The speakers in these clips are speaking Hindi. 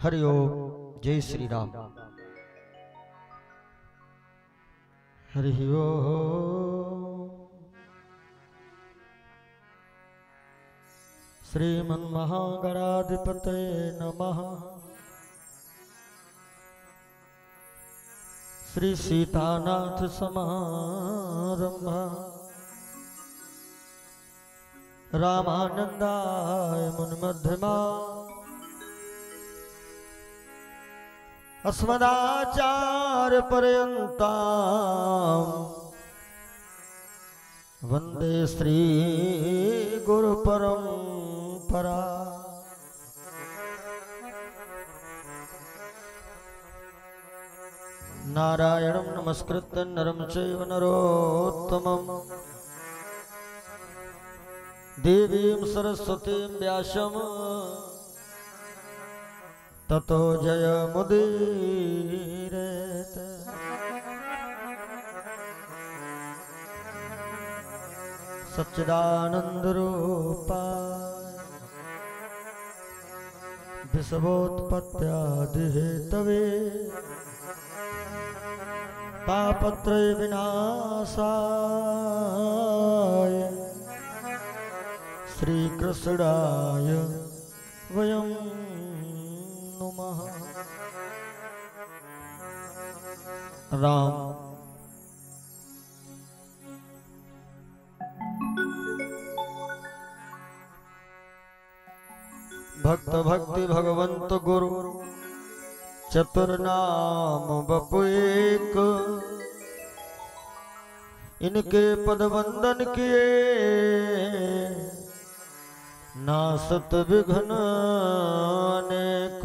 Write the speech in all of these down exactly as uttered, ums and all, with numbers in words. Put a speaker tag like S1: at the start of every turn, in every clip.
S1: हरि ओम। जय श्री राम। हरि ओम। श्रीमन्महागणाधिपतये नमः। श्री सीतानाथ समारंभा रामानंदाय मुनिमध्यमा अस्मदाचार्य पर्यन्तां वंदे श्री गुरु परंपरा। नारायणं नमस्कृत्य नरं चैव नरोत्तमं देवीं सरस्वतीं व्यासं ततो जयमुदीरयेत्। सच्चिदानन्दरूपाय विश्वोत्पत्त्यादिहेतवे तापत्रय विनाशाय श्रीकृष्णाय वयं नुमः। राम भक्त भक्ति भगवंत गुरु चतुर्नाम बपु एक, इनके पद वंदन किए नासत विघ्न अनेक।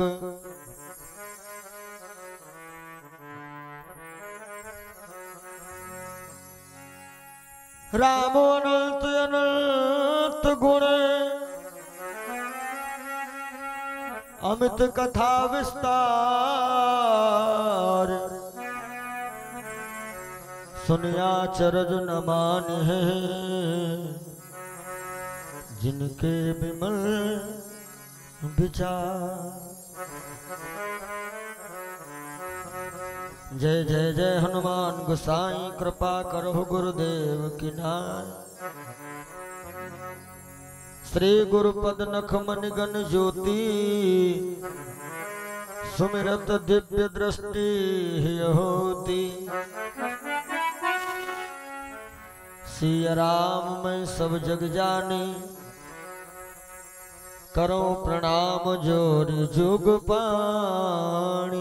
S1: राम अनंत अनंत गुण अमित कथा विस्तार, सुनिया चरज न माने जिनके विमल विचार। जय जय जय हनुमान गोसाई कृपा करो गुरुदेव की नाय। श्री गुरुपद नख मन गण ज्योति सुमिरत दिव्य दृष्टि होती। सिया राम मैं सब जग जानी, करो प्रणाम जोरि जुग पाणी।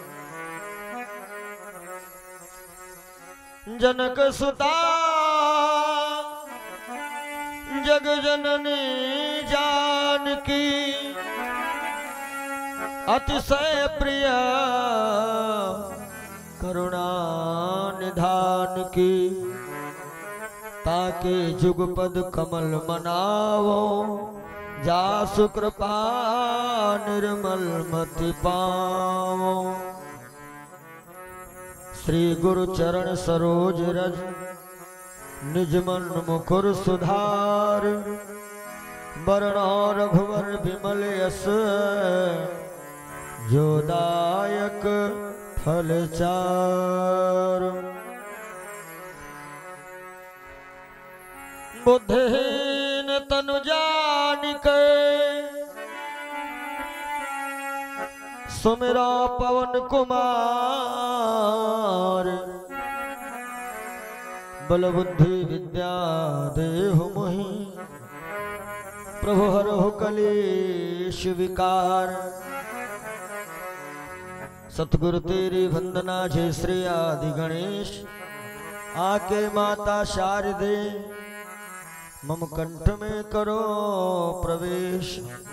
S1: जनक सुता जग जननी जानकी, अतिशय प्रिय करुणा निधान की। ताके जुगपद कमल मनावो, जासु कृपा निर्मल मति पावो। श्री गुरु चरण सरोज रज, निज मन मुकुर सुधार। वरणो रघुवर विमल यस, जो दायक फल चार। बुद्धिहीन तनु जानिके, सुमिरा पवन कुमार। बल बुद्धि विद्या देहु मोहि, प्रभु हरहु कलेश विकार। सतगुरु तेरी वंदना जय श्री आदि गणेश। आके माता शारदे मम कंठ में करो प्रवेश।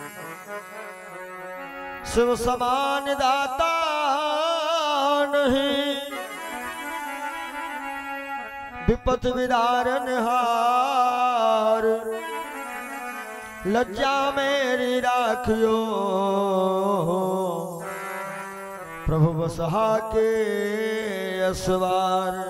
S1: शिव समान दाता नहीं, विपत विदारन हार। लज्जा मेरी राखियो, प्रभु बसहा के असवार।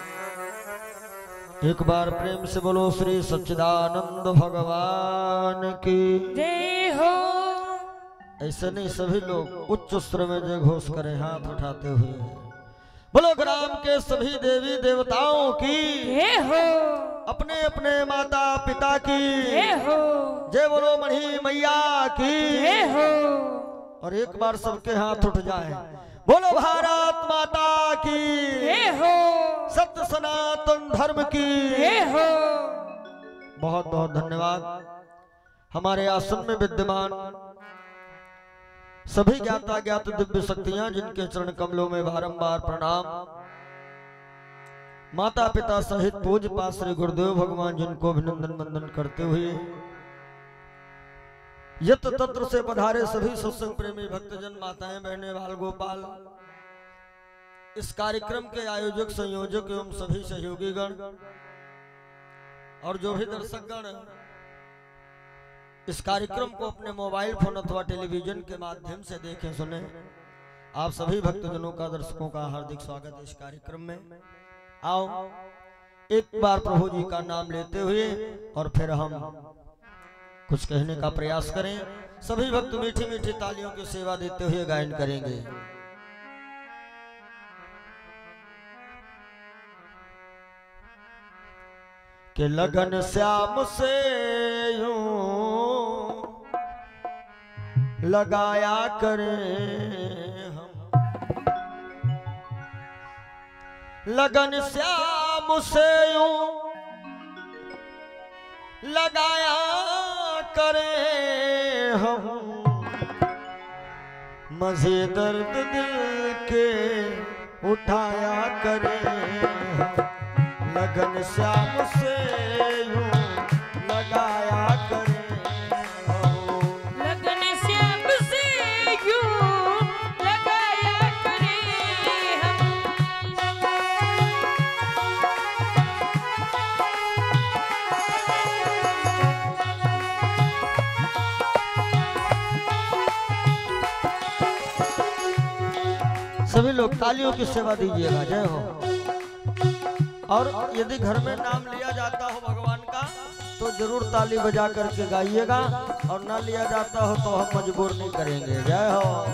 S1: एक बार प्रेम से बोलो श्री सच्चिदानंद भगवान की
S2: जय हो।
S1: ऐसे नहीं, सभी लोग उच्च स्वर में जय घोष करें हाथ उठाते हुए। बोलो ग्राम के सभी देवी देवताओं की
S2: जय हो,
S1: अपने अपने माता पिता की
S2: जय हो,
S1: जय बोलो मणि मैया की
S2: जय हो।
S1: और एक बार सबके हाथ उठ जाए। बोलो भारत माता की
S2: जय हो,
S1: सत्य सनातन धर्म की
S2: जय हो।
S1: बहुत बहुत धन्यवाद। हमारे आसन में विद्यमान सभी ज्ञाता ज्ञात दिव्य शक्तियां, जिनके चरण कमलों में बारंबार प्रणाम। माता पिता सहित पूज्य पास श्री गुरुदेव भगवान, जिनको अभिनंदन वंदन करते हुए यत्र तत्र से पधारे सभी सत्संग प्रेमी भक्तजन, माताएं बहनें, बाल गोपाल, इस कार्यक्रम के आयोजक संयोजक एवं सभी सहयोगी गण और जो भी दर्शक गण इस कार्यक्रम को अपने मोबाइल फोन अथवा टेलीविजन के माध्यम से देखें सुने, आप सभी भक्तजनों का, दर्शकों का हार्दिक स्वागत है इस कार्यक्रम में। आओ एक बार प्रभु जी का नाम लेते हुए और फिर हम कुछ कहने का प्रयास करें। सभी भक्त मीठी मीठी तालियों की सेवा देते हुए गायन करेंगे। कि लगन श्याम से यूं लगाया करें हम, लगन श्याम से यूं लगाया करें हम, मजे दर्द दिल के उठाया करें हम, लगन श्याम से यूं लगाया करें हम,
S2: लगन श्याम से यूं लगाया करें हम।
S1: सभी लोग तालियों की सेवा दीजिएगा। जय हो। और यदि घर में नाम लिया जाता हो भगवान का तो जरूर ताली बजा करके गाइएगा, और ना लिया जाता हो तो हम मजबूर नहीं करेंगे। जय हो।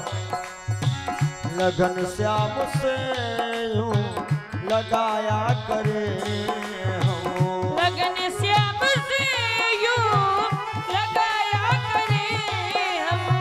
S1: लगन श्याम से यूं लगाया करें हम,
S2: लगन श्याम से यूं लगाया करें हम।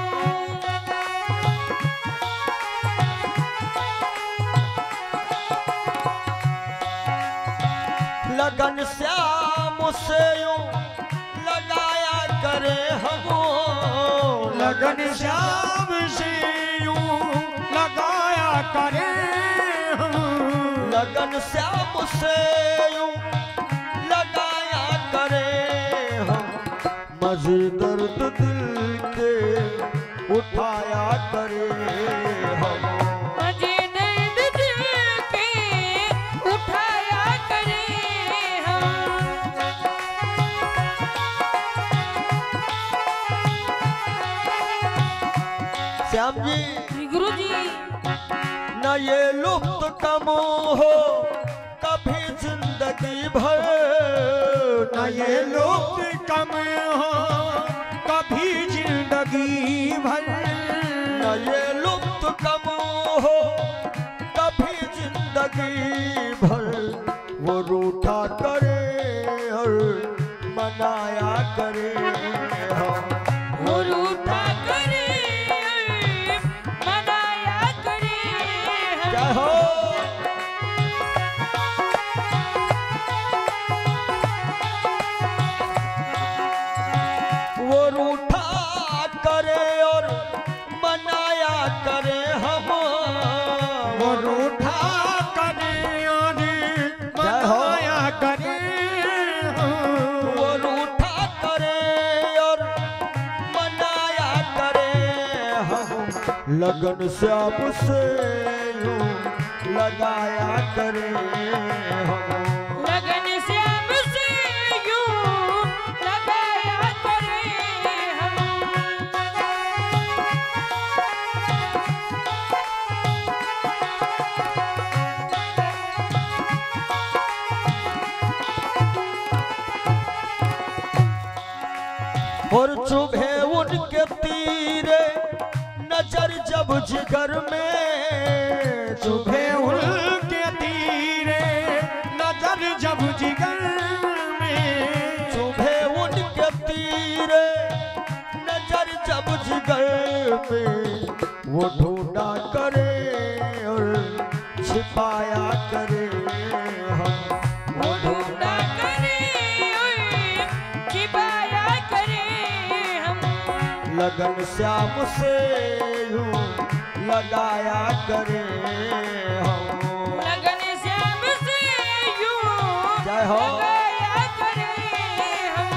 S1: लगन श्याम से यूं लगाया करें हम,
S3: लगन श्याम से यूं लगाया करें हम,
S1: लगन श्याम से यूं लगाया करें हम, मजे दर्द दिल के उठाया करें हम,
S2: मजे दर्द दिल के उठाया करें हम।
S1: श्याम जी
S2: श्री गुरु जी,
S1: न ये लुप्त कम हो कभी जिंदगी भर,
S3: न ये लुप्त कम हो कभी जिंदगी भर,
S1: न ये लुप्त कम हो कभी जिंदगी भर, वो रूठा करे और मनाया करे हम,
S2: वो रूठा करे मनाया करे हम।
S1: जय हो। वो रूठा करे और मनाया करे हम,
S3: वो रूठा करे और मनाया करे हम,
S1: वो रूठा करे और मनाया करे हम, लगन श्याम से यूं लगाया करे हम,
S2: लगन श्याम से यूं लगाया करें हम।
S1: और चुभे उनके तीरे नजर जब जिगर में
S3: चुभे उनके तीरे नजर जब जिगर में
S1: चुभे उनके तीरे नजर जब जिगर में वो ढूंढा करे और छिपाया करे हम
S2: वो ढूंढा करे और छिपाया करे हम
S1: लगन श्याम से यूं लगाया करे हम
S2: लगन श्याम से यूं
S1: जय हो
S2: लगाया करे हम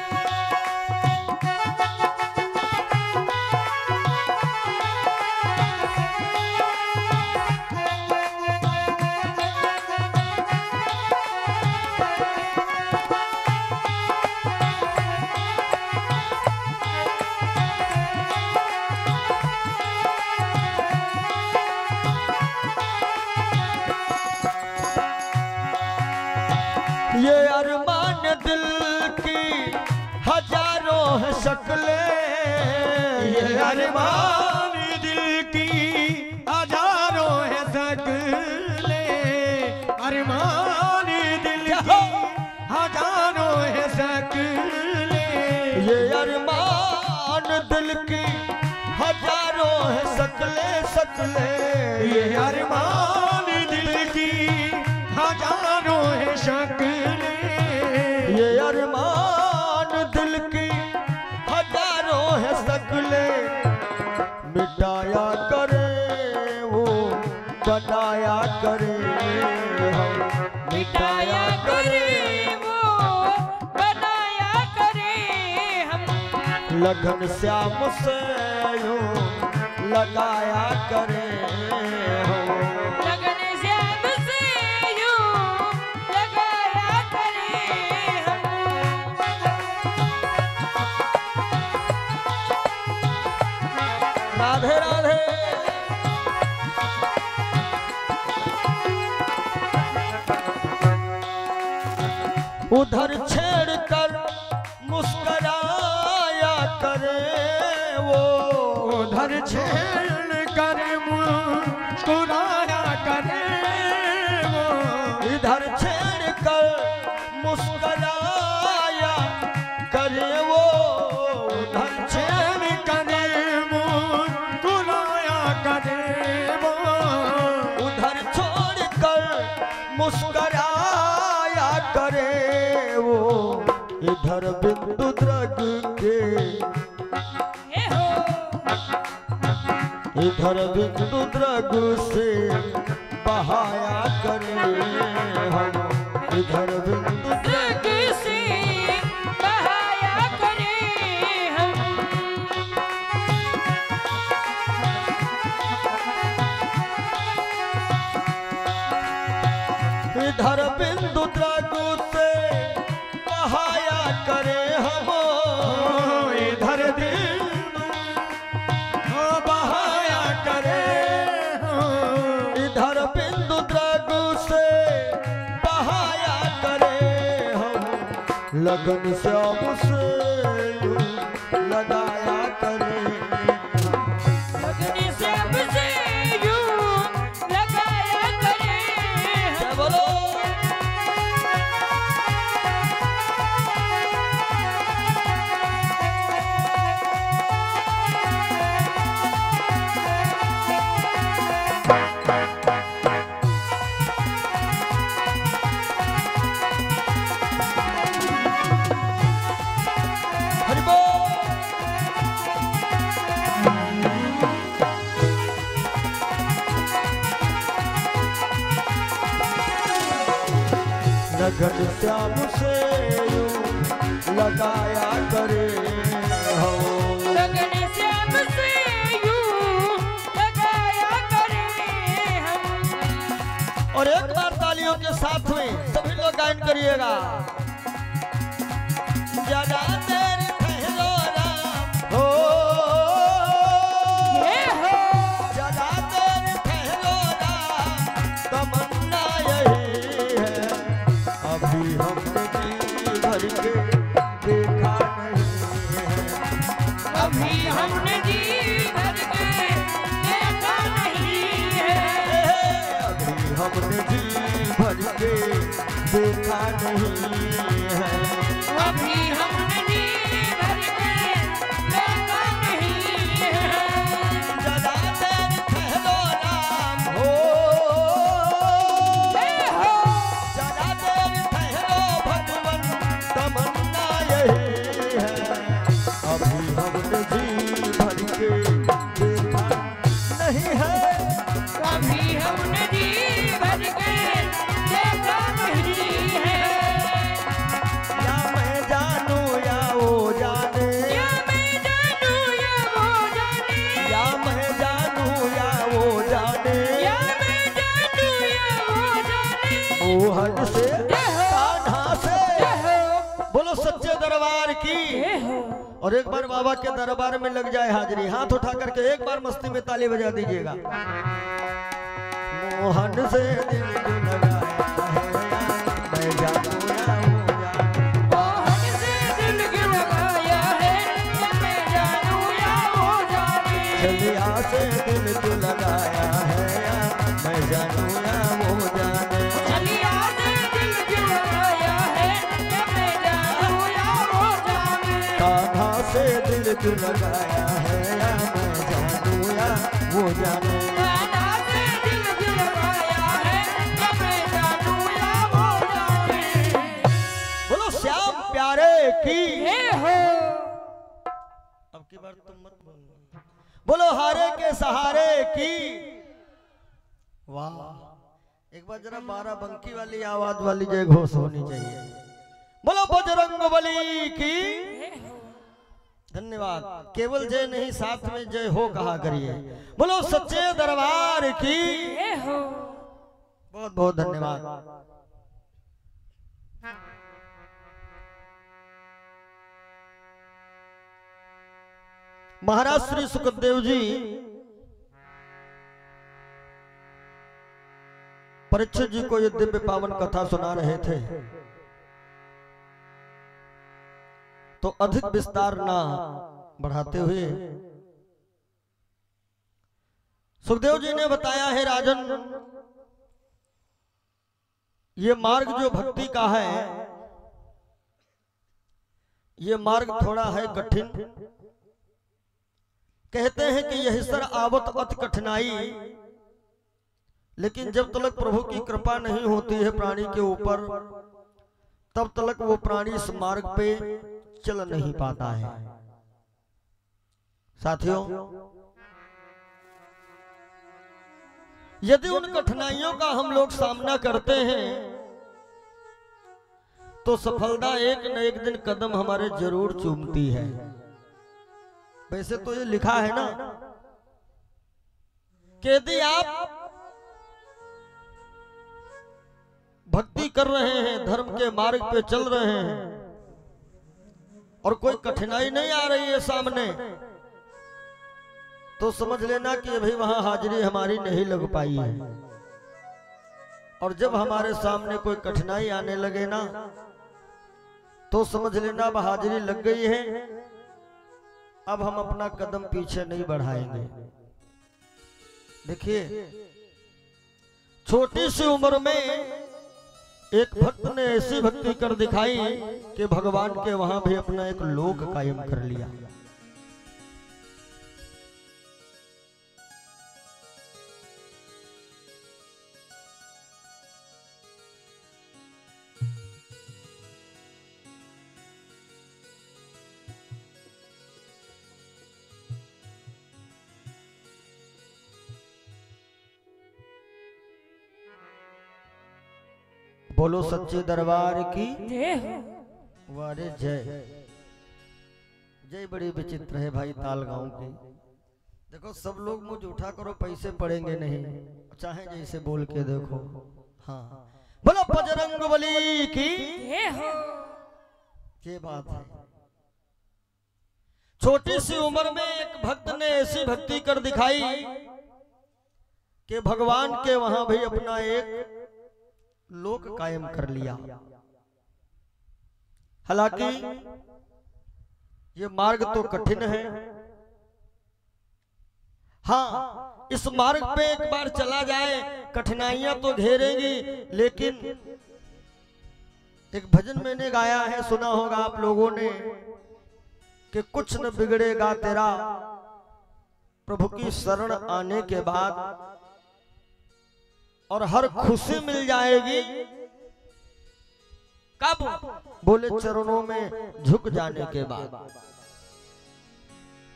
S1: ये अरमान दिल की हजारों है शक्लें
S3: ये अरमान दिल की हजारों है शकले अरमान दिल की हजारों है शकले
S1: ये अरमान दिल की हजारों है शक्लें शक्लें
S3: ये अरमान दिल की हजारों है शकले
S1: ये अरमान दिल की हजारों है शक्लें मिटाया करे वो बनाया करे हम
S2: मिटाया करे वो बनाया करे हम
S1: लगन श्याम से यूं लगाया करे हम
S2: लगन श्याम से यूं लगाया करे हम
S1: राधे राधे उधर छेड़ कर मुस्कराया करे वो
S3: उधर छेड़ कर मुस्कुराया करे वो
S1: इधर छेड़ कर मुस्कराया करे वो उधर
S3: छेड़ कर मुस्कुराया करे वो
S1: उधर छोड़ कर मुस्कराया करे वो इधर बिंदु द्रग के
S2: हे हो
S1: इधर बिंदु द्रग से बहाया करे हम इधर बिंदु
S2: द्रग से बहाया करे हम
S1: इधर बिंदु द्रग से बहाया करे हम
S3: इधर दिल बहाया करे
S1: इधर बिंदु द्रग से बहाया करे हम लगन श्याम से यूं लगाया करे
S2: लगन श्याम से यूं लगाया करे
S1: जय बोलो हरि बोल लगन श्याम से यूं लगाया करे हो
S2: लगन श्याम से यूं लगाया करे हम
S1: और एक बार तालियों के साथ में सभी लोग गायन करिएगा ज्यादा देर ठहरो राम हो
S2: हे हो
S1: ज्यादा देर ठहरो राम तमन्ना यही है अभी हमने जी भर के देखा नहीं है
S2: अभी हमने जी भर के
S1: मोहन जी भर के देखा नहीं है,
S2: कभी हमने जी भर के देखा नहीं है।
S1: या मैं जानू या वो जाने,
S2: या मैं जानू या वो जाने,
S1: या मैं जानू या वो जाने,
S2: या मैं जानू या वो जाने।
S1: मोहन से कान्हा से, बोलो सच्चे दरबार की। और एक बार बाबा के दरबार में लग जाए हाजिरी, हाथ उठा करके एक बार मस्ती में ताली बजा दीजिएगा। मोहन से दिल जो लगाया है, मैं जानू या वो जाने,
S2: मोहन से दिल क्यों लगाया है, या मैं जानू या वो जाने।
S1: छलिया से दिल जो लगाया है, मैं जानू या वो जाने,
S2: छलिया से दिल क्यों लगाया है, या मैं जानू या वो जाने।
S1: कान्हा से दिल जो लगाया है, मैं जानू या वो जाने।
S2: कान्हा से दिल क्यों लगाया है, या मैं जानू या वो जाने।
S1: बोलो श्याम प्यारे की।
S2: हे हो
S1: अब की बार तुम मत बोलना। बोलो हारे के सहारे की। वाह, एक बार जरा बारह बंकी वाली आवाज वाली जय घोष होनी चाहिए। बोलो बजरंग बली की। धन्यवाद। केवल जय नहीं, साथ में जय हो कहा करिए। बोलो सच्चे दरबार की।
S2: हे हो
S1: बहुत बहुत धन्यवाद। महाराज श्री सुखदेव जी परीक्षित जी को ये दिव्य पावन कथा सुना रहे थे, तो अधिक विस्तार ना बढ़ाते हुए सुखदेव जी ने बताया है, राजन ये मार्ग जो भक्ति का है, ये मार्ग थोड़ा है कठिन। कहते हैं कि यह सर आवत अति कठिनाई, लेकिन जब तक प्रभु की कृपा नहीं होती है प्राणी के ऊपर, तब तक वो प्राणी इस मार्ग पे चल नहीं पाता है। साथियों, यदि उन कठिनाइयों का हम लोग सामना करते हैं, तो सफलता एक न एक दिन कदम हमारे जरूर चूमती है। वैसे तो ये लिखा है ना कि यदि आप भक्ति कर रहे हैं, धर्म के मार्ग पे चल रहे हैं, और कोई कठिनाई नहीं आ रही है सामने, तो समझ लेना कि अभी वहां हाजिरी हमारी नहीं लग पाई है। और जब हमारे सामने कोई कठिनाई आने लगे ना, तो समझ लेना अब हाजिरी लग गई है, अब हम अपना कदम पीछे नहीं बढ़ाएंगे। देखिए, छोटी सी उम्र में एक भक्त ने ऐसी भक्ति कर दिखाई कि भगवान के वहां भी अपना एक लोक कायम कर लिया। बोलो सच्चे दरबार की। वारे जय जय। बड़ी विचित्र है भाई ताल गांव की। देखो, सब लोग मुझ उठा करो, पैसे पड़ेंगे नहीं, चाहे जैसे बोल के देखो। हाँ, बोलो बजरंग बली की। ये बात है। छोटी सी उम्र में एक भक्त ने ऐसी भक्ति कर दिखाई कि भगवान के वहां भी अपना एक लोक कायम कर लिया। हालांकि ये मार्ग तो कठिन है। हाँ, इस मार्ग पे एक बार चला जाए, कठिनाइयां तो घेरेंगी, लेकिन एक भजन मैंने गाया है, सुना होगा आप लोगों ने, कि कुछ न बिगड़ेगा तेरा प्रभु की शरण आने के बाद, और हर खुशी मिल जाएगी कब? बोले चरणों में झुक जाने के बाद।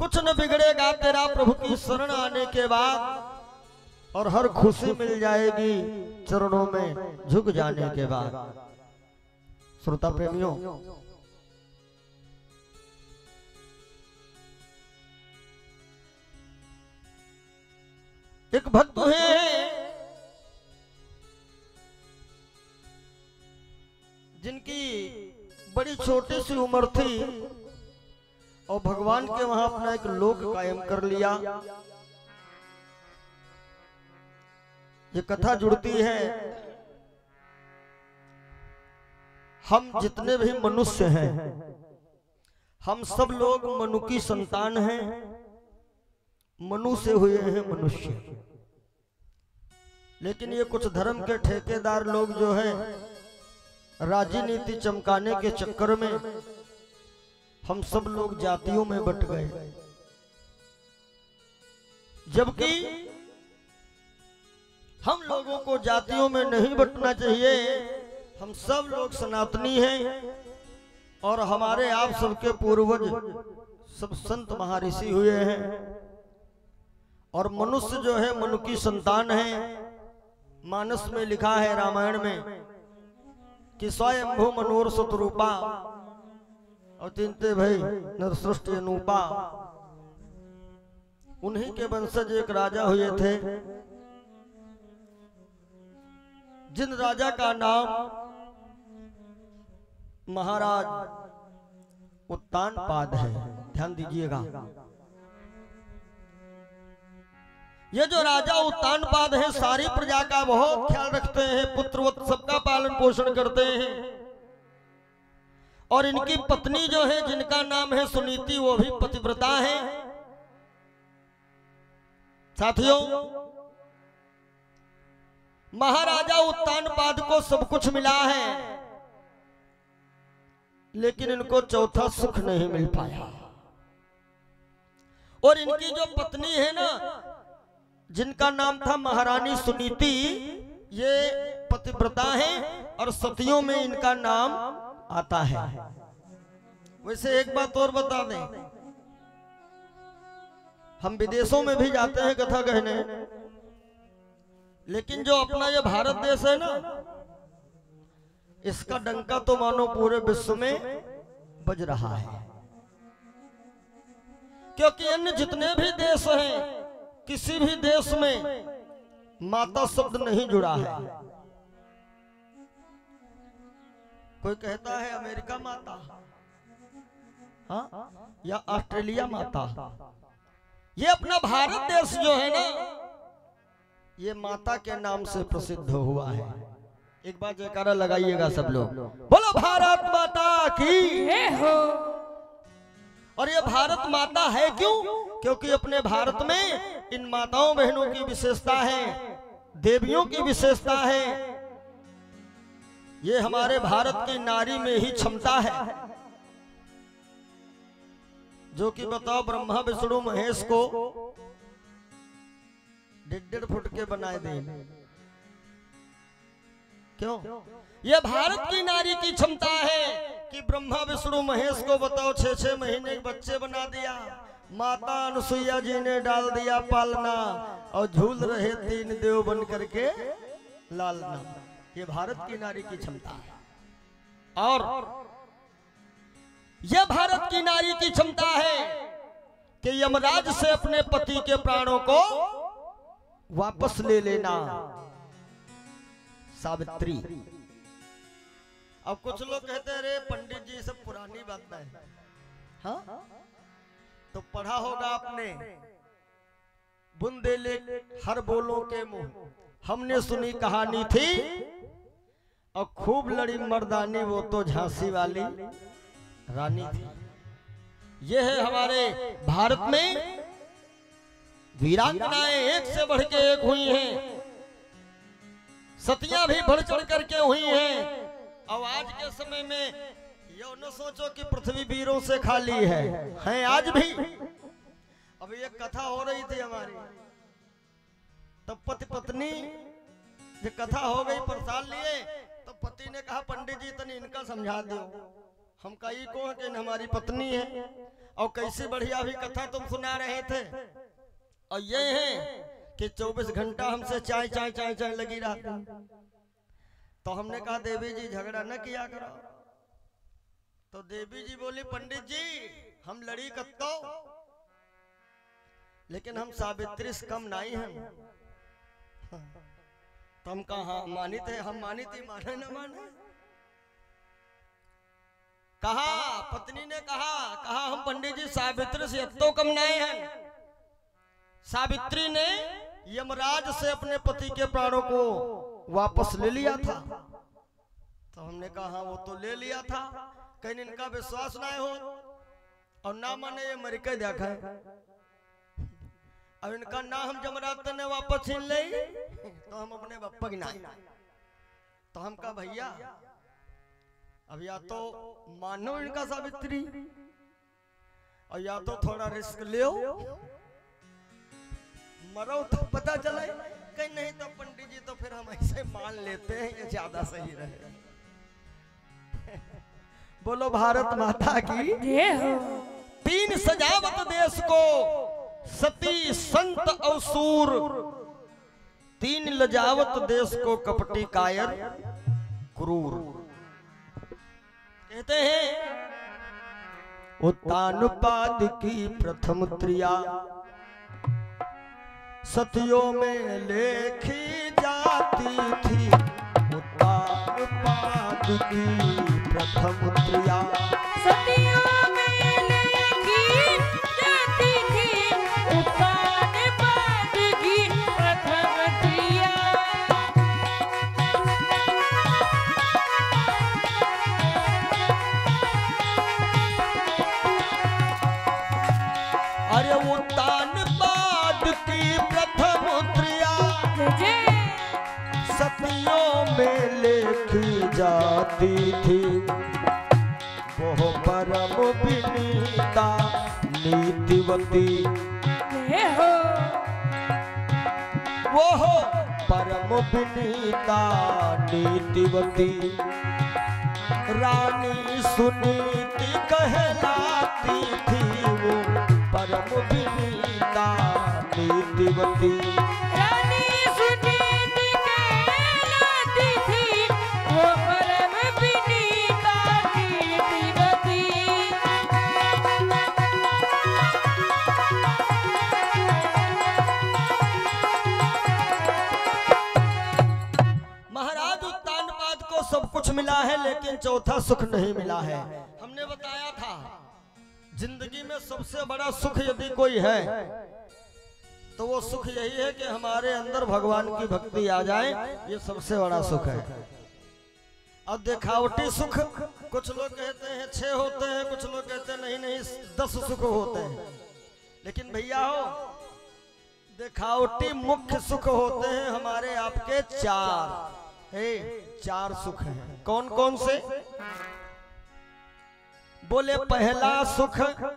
S1: कुछ न बिगड़ेगा तेरा प्रभु की शरण आने के बाद, और हर खुशी मिल जाएगी चरणों में झुक जाने के बाद। श्रोता प्रेमियों, एक भक्त हैं जिनकी बड़ी छोटी सी उम्र थी और भगवान के वहां अपना एक लोक कायम कर लिया। ये कथा जुड़ती है, हम जितने भी मनुष्य हैं, हम सब लोग मनु की संतान हैं, मनु से हुए हैं मनुष्य। लेकिन ये कुछ धर्म के ठेकेदार लोग जो हैं, राजनीति चमकाने के चक्कर में हम सब लोग जातियों में बट गए, जबकि हम लोगों को जातियों में नहीं बंटना चाहिए। हम सब लोग सनातनी हैं और हमारे आप सबके पूर्वज सब संत महर्षि हुए हैं, और मनुष्य जो है मनु की संतान है। मानस में लिखा है, रामायण में, कि स्वयंभू मनोर शत्रुपा और चिंते भाई नरसृष्टि अनूपा। उन्हीं के वंशज एक राजा हुए थे, जिन राजा का नाम महाराज उत्तानपाद है। ध्यान दीजिएगा, ये जो राजा उत्तानपाद है सारी प्रजा का बहुत ख्याल रखते हैं, पुत्रवत सबका पालन पोषण करते हैं। और इनकी पत्नी जो है जिनका नाम है सुनीति, वो भी पतिव्रता है। साथियों, महाराजा उत्तानपाद को सब कुछ मिला है, लेकिन इनको चौथा सुख नहीं मिल पाया। और इनकी जो पत्नी है ना, जिनका नाम था महारानी सुनीति, ये पतिव्रता है और सतियों में इनका नाम आता है। वैसे एक बात और बता दें, हम विदेशों में भी जाते हैं कथा कहने, लेकिन जो अपना ये भारत देश है ना, इसका डंका तो मानो पूरे विश्व में बज रहा है। क्योंकि अन्य जितने भी देश हैं, किसी भी देश में माता शब्द नहीं जुड़ा है। कोई कहता है अमेरिका माता, हाँ, या ऑस्ट्रेलिया माता। ये अपना भारत देश जो है ना, ये माता के नाम से प्रसिद्ध हुआ है। एक बार जयकारा लगाइएगा सब लोग, बोलो भारत माता की। और ये भारत माता है क्यों? क्योंकि अपने भारत में इन माताओं बहनों की विशेषता है, देवियों की विशेषता है। ये हमारे भारत की नारी में ही क्षमता है, जो कि बताओ ब्रह्मा विष्णु महेश को डेढ़ डेढ़ फुट के बनाए दे। क्यों? ये भारत की नारी की क्षमता है कि ब्रह्मा विष्णु महेश को बताओ छह छह महीने के बच्चे बना दिया। माता अनुसुईया जी ने डाल दिया पालना, और झूल रहे तीन देव बन करके लालना। ये भारत की नारी की क्षमता है। और यह भारत की नारी की क्षमता है कि यमराज से अपने पति के प्राणों को वापस ले लेना। सावित्री। अब कुछ लोग कहते हैं, अरे पंडित जी सब पुरानी बात है। हाँ, तो पढ़ा होगा आपने, बुंदेले हर बोलों के मुंह, हमने सुनी कहानी थी, और खूब लड़ी मर्दानी, वो तो झांसी वाली रानी थी। ये है हमारे भारत में वीरांगनाएं एक से बढ़ के एक हुई हैं, सतियां भी बढ़ चढ़ करके हुई हैं। और आज के समय में यो न सोचो कि पृथ्वी वीरों से खाली है, हैं आज भी। अब ये कथा हो रही थी हमारी, तब पति पत्नी ये कथा हो गई, प्रसाद लिए, तो पति ने कहा पंडित जी तनी इनका समझा दो। हम कई को हैं कि हमारी पत्नी है, और कैसी बढ़िया भी कथा तुम सुना रहे थे, और ये है कि चौबीस घंटा हमसे चाय चाय चाय चाय लगी रहती। तो हमने कहा देवी जी झगड़ा न किया करो। तो देवी जी बोली पंडित जी हम लड़ी कत्तो, लेकिन हम सावित्री से कम नहीं हैं। तो हम कहा मानी थे, हम मानी थी, माने न माने। कहा पत्नी ने कहा कहा हम पंडित जी सावित्री से तो कम नहीं हैं। सावित्री ने यमराज से अपने पति के प्राणों को वापस ले लिया था। तो हमने कहा वो तो ले लिया था, कहीं इनका विश्वास ना हो और ना माने ये मर के देखा। अब इनका ना हम जमरात ने वापस छीन ले तो हम अपने बप्पा की ना। तो हम कहा भैया अब या तो मानो इनका सावित्री, और या तो थोड़ा रिस्क ले मरो तो पता चले, कहीं नहीं तो पंडित जी तो फिर हम ऐसे मान लेते हैं, ये ज्यादा सही रहे। बोलो भारत माता की। तीन सजावट देश को सती संत और सूर, तीन लजावत देश को कपटी कायर क्रूर। कहते हैं उत्तानपाद की प्रथम त्रिया सतियों में लेखी जाती थी। उत्तानपाद की प्रथम त्रिया
S2: सतियों में लेखी जाती थी। उत्तानपाद की प्रथम त्रिया।
S1: अरे उत्तानपाद की प्रथम त्रिया सतियों में लेखी जाती थी। वो परम विनीता नीतिवती, वो परम विनीता नीतिवती, रानी सुनीति कहलाती थी। वो परम विनीता नीतिवती,
S2: रानी सुनीति कहलाती थी। वो परम विनीता नीतिवती।
S1: महाराज उत्तानपाद को सब कुछ मिला है, लेकिन चौथा सुख नहीं मिला है। हमने बताया था जिंदगी में सबसे बड़ा सुख यदि कोई है तो वो सुख यही है कि हमारे अंदर भगवान की भक्ति आ जाए। ये सबसे बड़ा सुख है। अब दिखावटी सुख कुछ लोग कहते हैं छह होते हैं, कुछ लोग कहते हैं नहीं नहीं दस सुख होते हैं। लेकिन भैया हो दिखावटी मुख्य सुख होते हैं हमारे आपके चार है, चार सुख हैं। कौन कौन से? बोले पहला सुख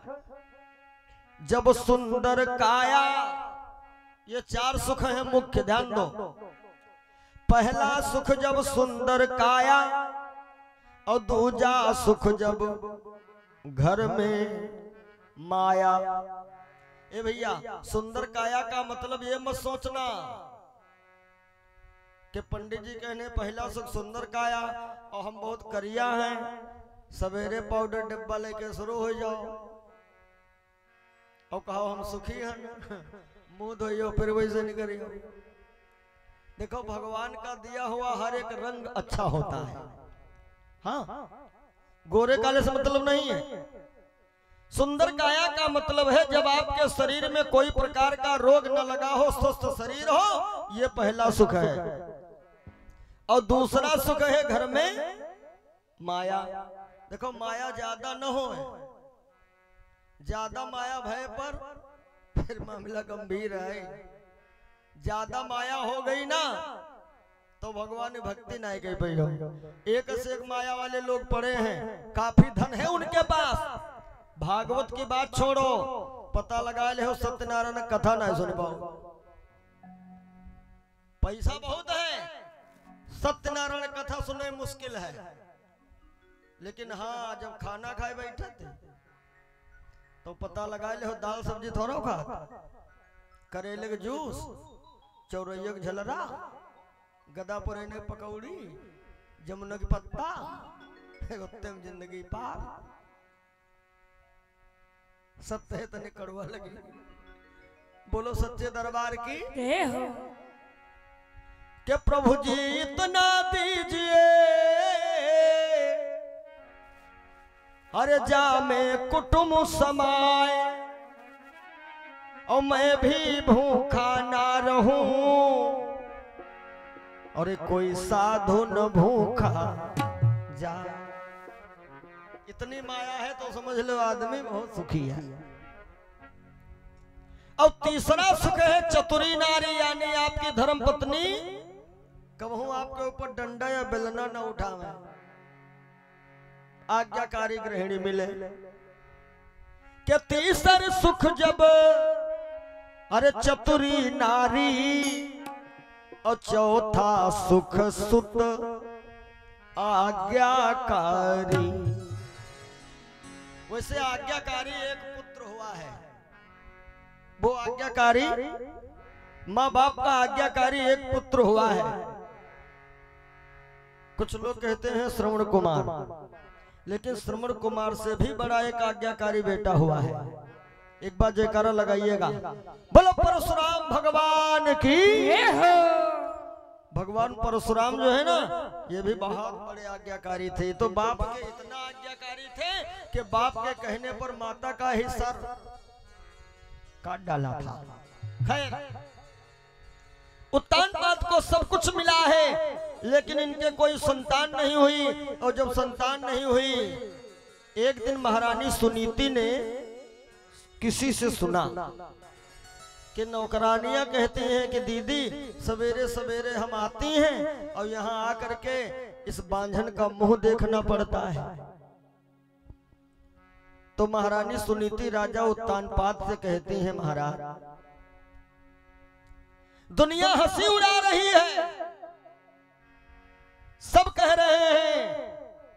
S1: जब सुंदर काया, ये चार सुख हैं मुख्य, ध्यान दो। पहला सुख जब सुंदर काया, और दूजा सुख जब घर में माया। ए भैया सुंदर काया का मतलब ये मत सोचना कि पंडित जी कहने पहला सुख सुंदर काया और हम बहुत करिया हैं, सवेरे पाउडर डिब्बा लेके शुरू हो जाओ और कहो हम सुखी हैं, मुंह धोइयो फिर वैसे नहीं करियो। देखो भगवान का दिया हुआ हर एक रंग अच्छा होता है। हाँ गोरे काले से मतलब नहीं है। सुंदर काया का मतलब है जब आपके शरीर में कोई प्रकार का रोग न लगा हो, स्वस्थ शरीर हो, ये पहला सुख है। और दूसरा सुख है घर में माया। देखो माया ज्यादा न हो, ज्यादा माया भय पर फिर मामला गंभीर है। ज्यादा माया हो गई ना तो भगवान ने भक्ति नहीं कर पाई हो। एक से एक माया वाले लोग पड़े हैं, काफी धन है उनके पास, भागवत की बात छोड़ो, पता लगा ले हो सत्यनारायण कथा नहीं सुन पाओ। पैसा बहुत है, सत्यनारायण कथा सुनने मुश्किल है। लेकिन हाँ जब खाना खाए बैठे थे तो पता लगा ले हो दाल सब्जी थोड़ा खा, करेले के जूस, चौरैया के झलरा, गदा पुरैने पकौड़ी, जमुना के पत्ता, उत्तम जिंदगी पार। सत्य है तने कड़वा लगी, बोलो सच्चे दरबार की
S2: जय हो।
S1: कि प्रभु जी इतना दीजिए, अरे जा में कुटुंब समाए, और मैं भी भूखा ना रहूं, और कोई साधु न भूखा जा। इतनी माया है तो समझ लो आदमी बहुत सुखी है। और तीसरा सुख है चतुरी नारी, यानी आपकी धर्म पत्नी कबहू आपके ऊपर डंडा या बेलना न उठावे, आज्ञाकारी गृहिणी मिले। क्या तीसर सुख जब अरे चतुरी नारी, और चौथा सुख सुत आज्ञाकारी। वैसे आज्ञाकारी एक पुत्र हुआ है, वो आज्ञाकारी माँ बाप का आज्ञाकारी एक पुत्र हुआ है। कुछ लोग कहते हैं श्रवण कुमार, लेकिन श्रवण कुमार से भी बड़ा एक आज्ञाकारी बेटा हुआ है। एक बार जयकारा लगाइएगा, बोलो परशुराम भगवान की। भगवान परशुराम जो है ना, ये भी बहुत बड़े आज्ञाकारी थे। तो बाप के इतना आज्ञाकारी थे कि बाप के कहने पर माता का ही सर काट डाला था। खैर, उत्तानपाद को सब कुछ मिला है, लेकिन इनके कोई संतान नहीं हुई। और जब संतान नहीं हुई, एक दिन महारानी सुनीति ने किसी से सुना कि नौकरानियां कहती हैं कि दीदी सवेरे सवेरे हम आती हैं और यहाँ आकर के इस बांझन का मुंह देखना पड़ता है। तो महारानी सुनीति राजा उत्तानपाद से कहती हैं, महाराज दुनिया हंसी उड़ा रही है, सब कह रहे हैं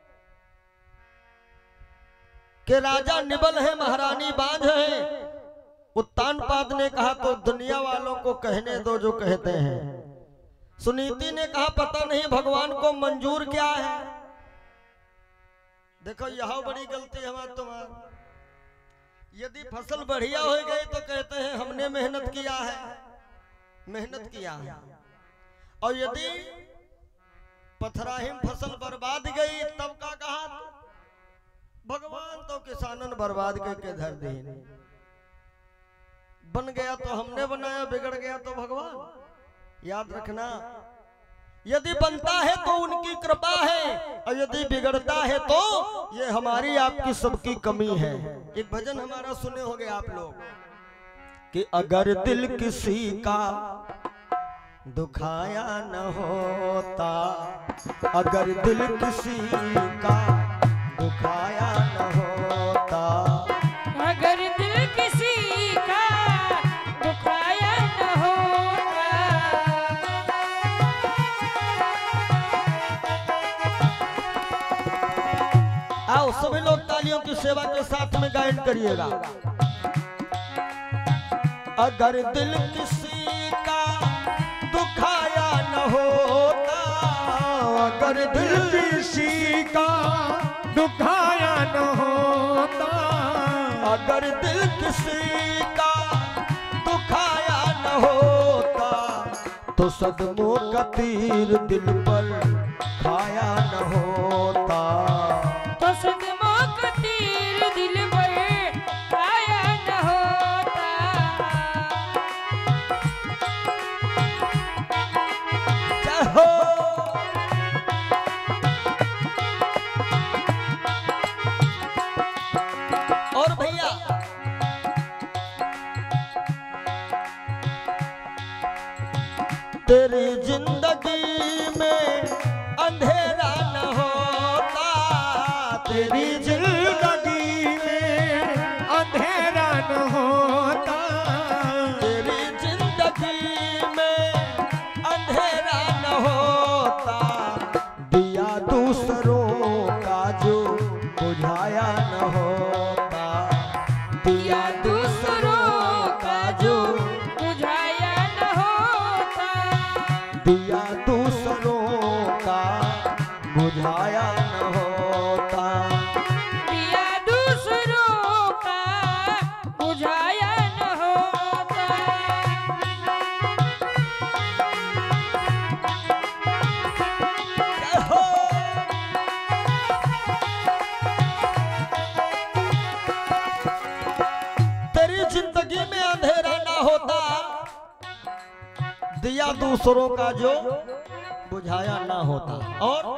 S1: कि राजा निबल है, महारानी बांझ है। उत्तानपाद ने कहा तो दुनिया वालों को कहने दो जो कहते हैं। सुनीति ने कहा पता नहीं भगवान को मंजूर क्या है। देखो यह बड़ी गलती हमारी तुम्हारी। यदि फसल बढ़िया हो गई तो कहते हैं हमने मेहनत किया है, मेहनत किया है। और यदि पथराहिम फसल बर्बाद गई तब का कहा भगवान तो किसानन बर्बाद करके धर दे। बन गया तो हमने बनाया, बिगड़ गया तो भगवान। याद रखना, यदि बनता है तो उनकी कृपा है, और यदि बिगड़ता है तो ये हमारी आपकी सबकी कमी है। एक भजन हमारा सुने होंगे आप लोग कि अगर दिल किसी का दुखाया न होता, अगर दिल किसी का दुखाया न होता,
S2: अगर दिल किसी का दुखाया न होता,
S1: आओ सभी लोग तालियों की सेवा के साथ में गायन करिएगा। अगर दिल किसी का दुखाया न होता, अगर दिल
S3: किसी का दुखाया न होता,
S1: अगर दिल किसी का दुखाया न होता, तो सदमों का तीर दिल पर खाया न होता,
S2: तो सदमों का तीर दिल पर खाया न होता।
S1: जय हो। और भैया तेरी जिंदगी में अंधेरा न होता,
S3: तेरी जिंदगी में अंधेरा न होता,
S1: तेरी जिंदगी में अंधेरा न होता, दिया दूसरों का जो बुझाया न होता,
S2: दिया दूसरों का जो बुझाया न होता,
S1: दिया दूसरों का बुझाया न होता,
S2: दिया दूसरों का बुझाया न होता।
S1: तेरी जिंदगी में अंधेरा ना होता, दिया दूसरों का जो बुझाया ना होता, और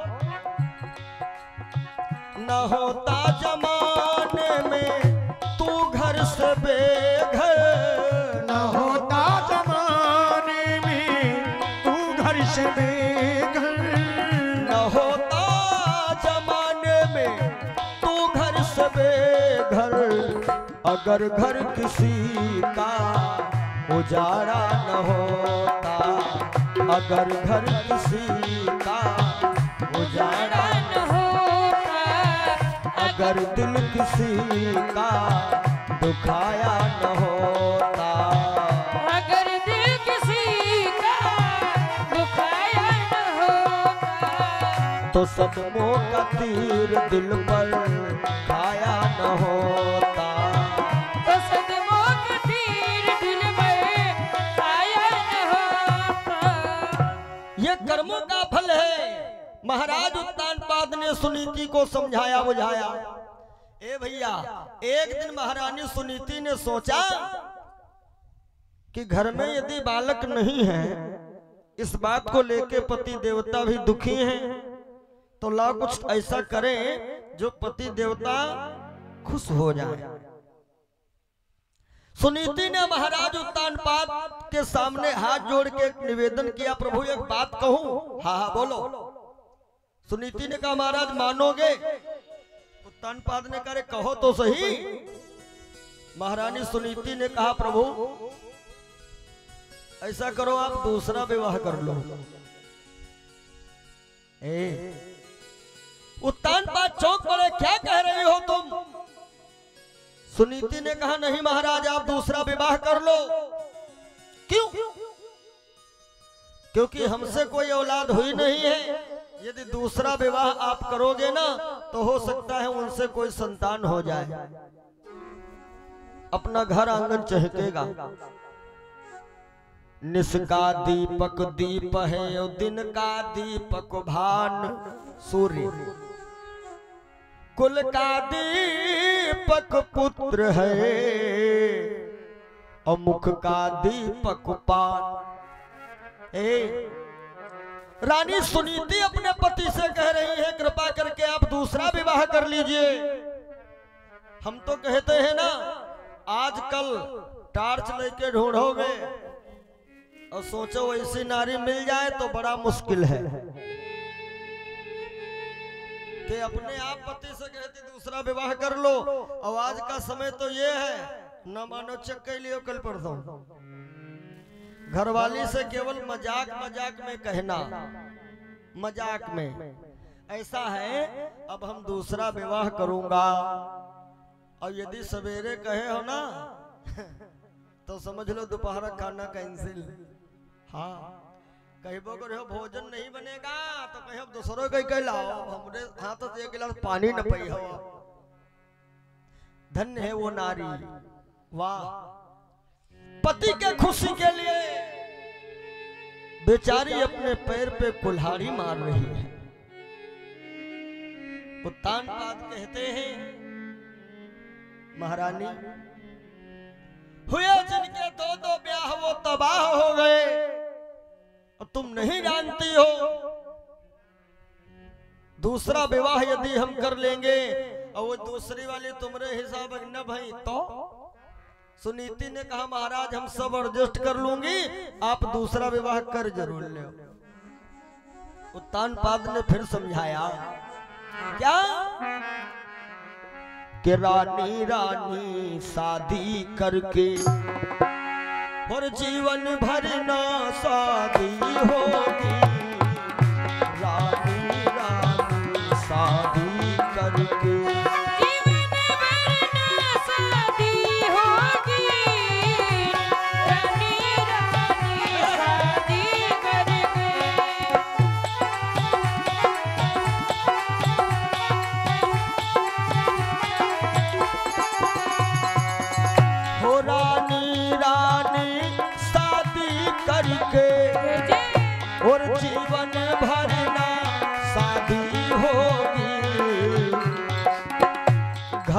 S1: न होता जमाने में तू घर से बेघर,
S3: न होता जमाने में तू घर से बेघर,
S1: न होता जमाने में तू घर से बेघर, अगर घर किसी का उजाड़ा न होता, अगर घर किसी का उजाड़ा
S2: न होता,
S1: अगर दिल किसी का दुखाया न होता,
S2: अगर दिल किसी का दुखाया न होता,
S1: तो सदमों का तीर दिल पर खाया न होता,
S2: तो सदमों का तीर दिल में आया न होता।
S1: ये कर्मों का फल है। महाराज उत्तानपाद ने सुनीति को समझाया बुझाया। ए भैया, एक दिन महारानी सुनीति ने सोचा कि घर में यदि बालक नहीं है, इस बात को लेके पति देवता भी दुखी हैं, तो ला कुछ ऐसा करें जो पति देवता खुश हो जाए। सुनीति ने महाराज उत्तानपाद के सामने हाथ जोड़ के एक निवेदन किया, प्रभु एक बात कहूं? हाँ हाँ बोलो। सुनीति ने कहा महाराज मानोगे? उत्तानपाद ने कहा कहो तो सही। महारानी सुनीति ने कहा प्रभु ऐसा करो, आप दूसरा विवाह कर लो। ए उत्तानपाद चौंक पड़े, क्या कह रही हो तुम? सुनीति ने कहा नहीं महाराज, आप दूसरा विवाह कर लो। क्यों? क्योंकि हमसे कोई औलाद हुई नहीं है। यदि दूसरा विवाह आप करोगे ना, तो हो सकता है उनसे कोई संतान हो जाए, अपना घर आंगन चहकेगा। निस का दीपक दीप है, दिन का दीपक भान सूर्य, कुल का दीपक पुत्र है, और मुख का दीपक पान। ए रानी सुनीति अपने पति से कह रही है कृपा करके आप दूसरा विवाह कर लीजिए। हम तो कहते हैं ना, आजकल टार्च लेके ढूंढोगे और सोचो ऐसी नारी मिल जाए तो बड़ा मुश्किल है। कि अपने आप पति से कहती दूसरा विवाह कर लो, और आज का समय तो ये है न मानो चेक कर लियो कल परसों। घरवाली से केवल मजाक मजाक में कहना, मजाक में ऐसा है अब हम दूसरा विवाह करूंगा, और यदि सवेरे कहे हो ना तो समझ लो दोपहर खाना कैंसिल। हाँ कहबो करो भोजन नहीं बनेगा तो कहे दूसरों कहीं कह लाओ, हमरे हाथ से एक गिलास पानी न पी हो। धन्य है वो नारी, वाह। पति के खुशी के लिए बेचारी अपने पैर पे कुल्हाड़ी मार रही है। उत्तानपाद कहते हैं महारानी हुए जिनके दो दो ब्याह वो तबाह हो गए, और तुम नहीं जानती हो दूसरा विवाह यदि हम कर लेंगे और वो दूसरी वाली तुम्हारे हिसाब न भाई तो। सुनीति ने कहा महाराज हम सब एडजस्ट कर लूंगी, आप दूसरा विवाह कर जरूर ले। उत्तानपाद ने फिर समझाया क्या कि रानी रानी शादी करके और जीवन भर ना शादी होगी, रानी रानी शादी करके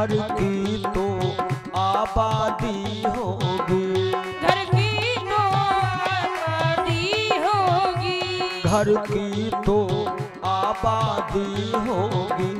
S1: घर की तो आबादी होगी,
S2: घर की तो आबादी होगी,
S1: घर की तो आबादी होगी,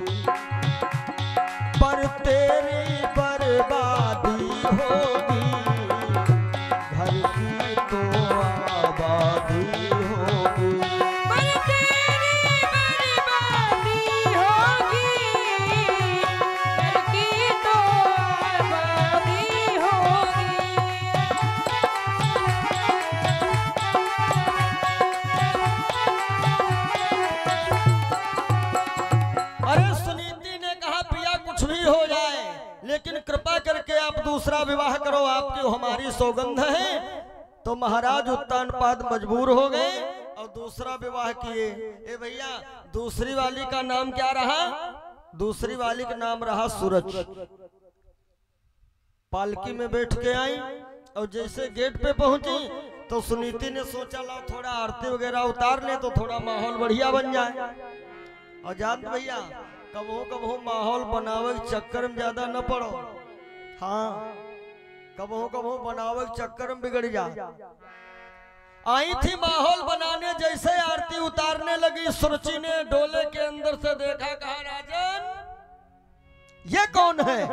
S1: पर तेरी बर्बादी होगी, घर की तो आबादी होगी।
S2: पर तेरी बर्बादी होगी, घर की तो आबादी होगी।
S1: अरे सुनीति ने कहा पिया कुछ भी हो जाए, लेकिन कृपा करके आप दूसरा विवाह करो, आपकी हमारी सौगंध है। तो महाराज उत्तानपाद मजबूर हो गए और दूसरा विवाह किए। ए भैया, दूसरी वाली का नाम क्या रहा? दूसरी वाली का नाम रहा सूरज। पालकी में बैठ के आई और जैसे गेट पे पहुंची तो सुनीति ने सोचा ला थोड़ा आरती वगैरह उतार ले तो थोड़ा माहौल बढ़िया बन जाए। और जान भैया, कबहो कबहो माहौल बनावे के चक्कर में ज्यादा न पड़ो। हाँ, कबहो कबहो बनावे के चक्कर में बिगड़ जा। आई थी माहौल बनाने, जैसे आरती उतारने लगी सुरुचि ने डोले के अंदर से देखा, कहा राजन ये कौन है?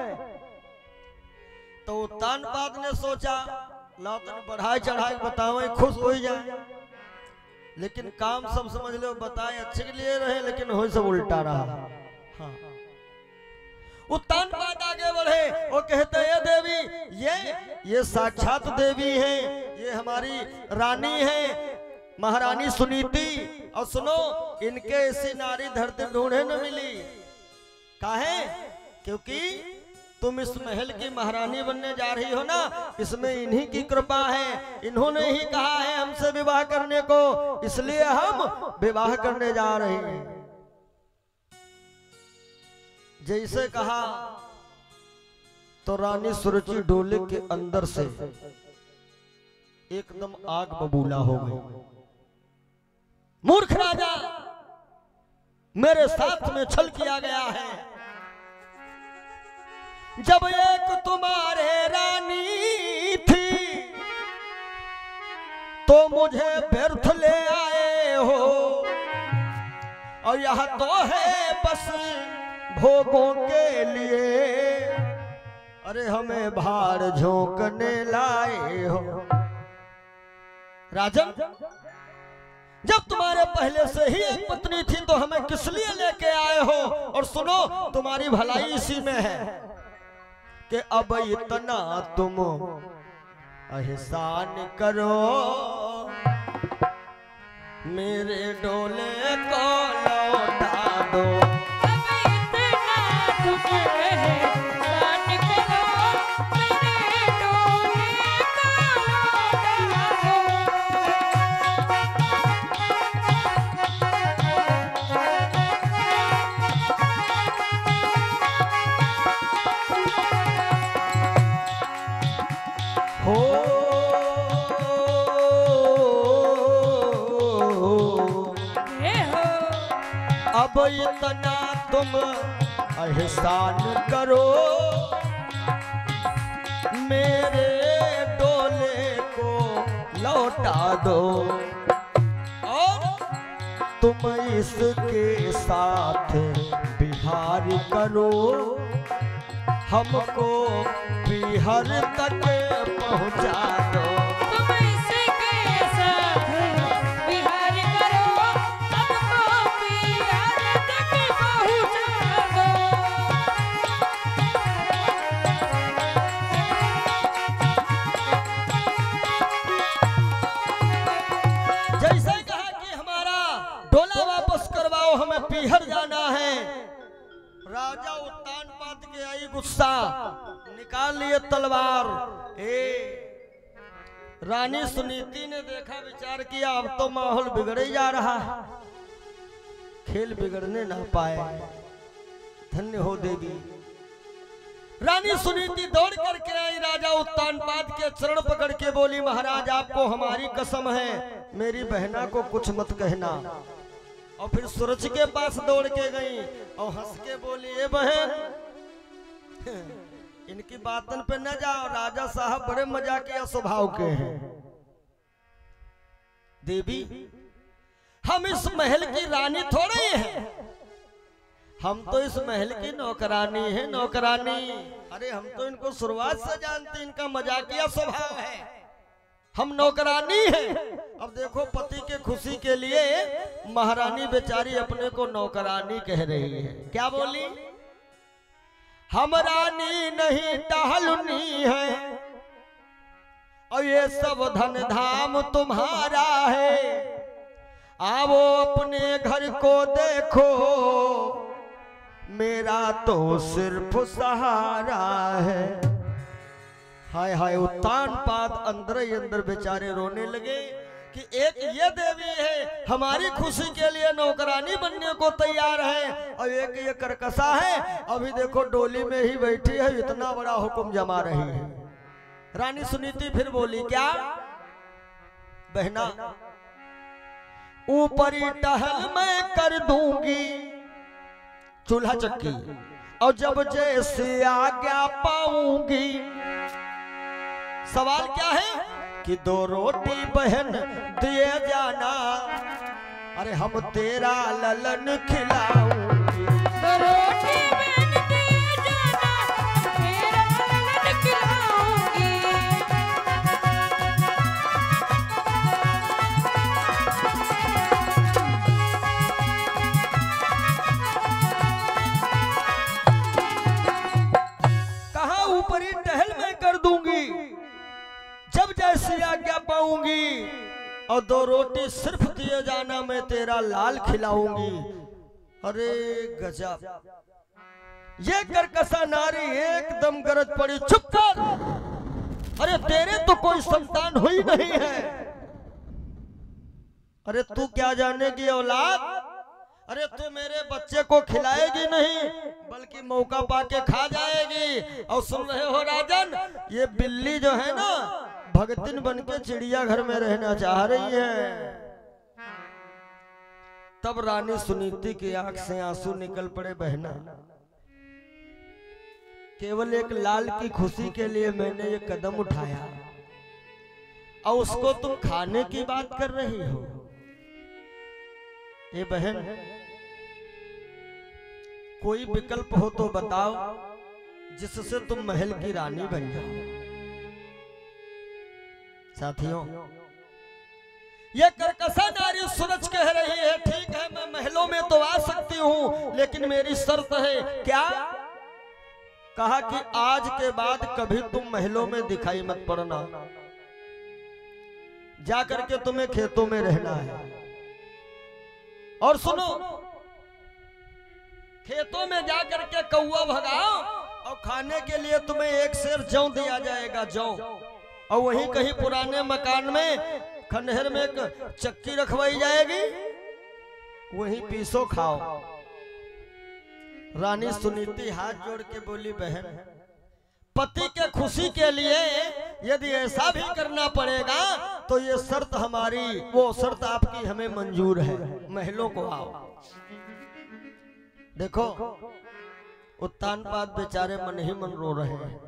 S1: तो उत्तानपाद ने सोचा लाओ तन बढ़ाई चढ़ाई बतावे, खुश हो जाए। लेकिन काम सब समझ लो, बताए अच्छे के लिए रहे लेकिन हो सब उल्टा रहा। हाँ, उत्तानपाद आगे बढ़े, वो कहते हैं देवी ये ये साक्षात देवी हैं, ये हमारी रानी है महारानी सुनीति। और सुनो, इनके ऐसी नारी धरती ढूंढे न मिली। काहे? क्योंकि तुम इस महल की महारानी बनने जा रही हो ना, इसमें इन्हीं की कृपा है। इन्होंने ही कहा है हमसे विवाह करने को, इसलिए हम विवाह करने जा रहे हैं। जैसे कहा तो रानी सुरुचि डोले के अंदर से एकदम आग बबूला हो गई। मूर्ख राजा, मेरे साथ में छल किया गया है। जब एक तुम्हारे रानी थी तो मुझे व्यर्थ ले आए हो, और यह तो है बस भोगों के लिए, अरे हमें भार झोंकने लाए हो। राजन, जब तुम्हारे पहले से ही एक पत्नी थी तो हमें किस लिए लेके आए हो? और सुनो, तुम्हारी भलाई इसी में है कि अब इतना तुम एहसान करो, मेरे डोले को लौटा दो। अब इतना तुम एहसान करो, मेरे डोले को लौटा दो, और तुम इसके साथ बिहार करो, हमको बिहार तक पहुंचा दो।
S2: तुम इसके साथ बिहार करो, हमको बिहार तक पहुंचा दो।
S1: जैसे कहा कि हमारा डोला वापस करवाओ, हमें पीहर जाना है। राजा उत्तानपाद के आई गुस्सा, निकाल लिए तलवार। ए रानी सुनीति ने देखा, विचार किया अब तो माहौल बिगड़े जा रहा है, खेल बिगड़ने ना पाए। धन्य हो देवी। रानी सुनीति दौड़ करके आई, राजा उत्तानपाद के चरण पकड़ के बोली, महाराज आपको हमारी कसम है, मेरी बहना को कुछ मत कहना। और फिर सूरज के पास दौड़ के गई और हंस के बोली, ए बहन इनकी बातन पे न जाओ, राजा साहब बड़े मजाकिया स्वभाव के हैं। देवी हम इस महल की रानी थोड़े ही हैं, हम तो इस महल की नौकरानी है, नौकरानी। अरे हम तो इनको शुरुआत से जानते, इनका मजाकिया स्वभाव है, हम नौकरानी हैं। अब देखो पति के खुशी के लिए महारानी बेचारी अपने को नौकरानी कह रही है। क्या बोली? हम रानी नहीं टहलनी है और ये सब धन धाम तुम्हारा है, आओ अपने घर को देखो मेरा तो सिर्फ सहारा है। हाय हाय उत्तान पाद अंदर ही अंदर बेचारे रोने लगे कि एक ये देवी है हमारी खुशी के लिए नौकरानी बनने को तैयार है, और एक ये करकसा है अभी देखो डोली में ही बैठी है, इतना बड़ा हुक्म जमा रही है। रानी सुनीति फिर बोली, क्या बहना ऊपरी टहल मैं कर दूंगी चूल्हा चक्की, और जब जैसे आज्ञा पाऊंगी। सवाल क्या है कि दो रोटी बहन दिए जाना, अरे हम तेरा ललन खिलाऊंगी।
S2: दो रोटी बहन दिए जाना, तेरा ललन खिलाऊंगी।
S1: कहा ऊपरी टहल मैं कर दूंगी, जब जैसी आज्ञा पाऊंगी, और दो रोटी सिर्फ दिए जाना मैं तेरा लाल खिलाऊंगी। अरे गजब, ये करकसा नारी एकदम गरज पड़ी, चुप कर, अरे तेरे तो कोई संतान हुई नहीं है, अरे तू क्या जानेगी औलाद, अरे तू मेरे बच्चे को खिलाएगी नहीं बल्कि मौका पाके खा जाएगी। और सुन रहे हो राजन, ये बिल्ली जो है ना भगतिन बनके चिड़िया घर में रहना चाह रही है। तब रानी सुनीति की आंख से आंसू निकल पड़े। बहना केवल एक लाल की खुशी के लिए मैंने ये कदम उठाया, और उसको तुम खाने की बात कर रही हो। ए बहन कोई विकल्प हो तो बताओ जिससे तुम महल की रानी बन जाओ। साथियों ये करकसा नारी सूरज कह रही है, ठीक है मैं महलों में तो आ सकती हूं, लेकिन मेरी शर्त है। क्या? कहा कि आज के बाद कभी तुम महलों में दिखाई मत पड़ना, जाकर के तुम्हें खेतों में रहना है। और सुनो, खेतों में जाकर के कौवा भगाओ, और खाने के लिए तुम्हें एक सेर जौ दिया जाएगा, जौ, और वहीं कहीं पुराने मकान में खंडहर में एक चक्की रखवाई जाएगी, वहीं पीसो खाओ। रानी सुनीति हाथ जोड़ के बोली, बहन पति के खुशी के लिए यदि ऐसा भी करना पड़ेगा तो ये शर्त हमारी, वो शर्त आपकी हमें मंजूर है, महलों को आओ। देखो उत्तान पाद बेचारे मन ही मन रो रहे हैं।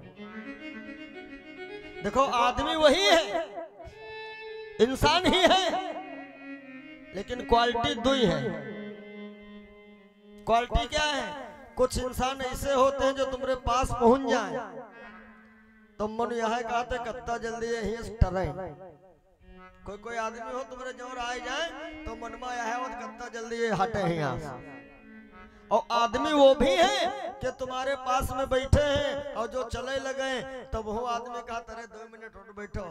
S1: देखो आदमी वही है, इंसान ही है, लेकिन क्वालिटी दो ही है। क्वालिटी क्या है? कुछ इंसान ऐसे होते हैं जो तुम्हारे पास पहुंच जाए तो मन यह कहते कत्ता जल्दी यही टरे। कोई कोई आदमी हो तुम्हारे जोर आ जाए तो मन में यह है कत्ता जल्दी हटे ही यहाँ से। और आदमी वो भी है कि तुम्हारे पास में बैठे हैं और जो चले लगे तब वो आदमी कहता रहे दो मिनट और बैठो,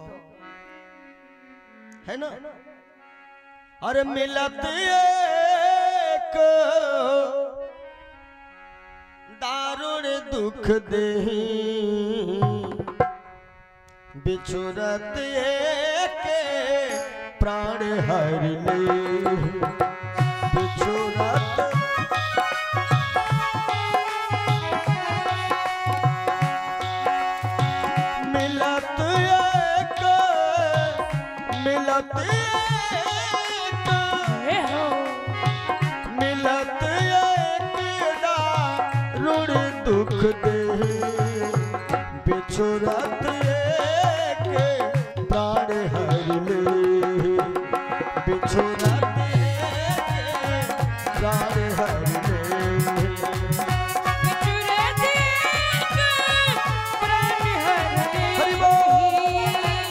S1: है ना। अरे मिलत एक दारुण दुख देही, बिछुरत एक प्राण हर ले, बिछुरत मिलत एक, मिलत एक, मिलत एक दारुण दुख दे। बिछुरत के प्राण हर ले बिछुरत के प्राण हर ले हरि बोल।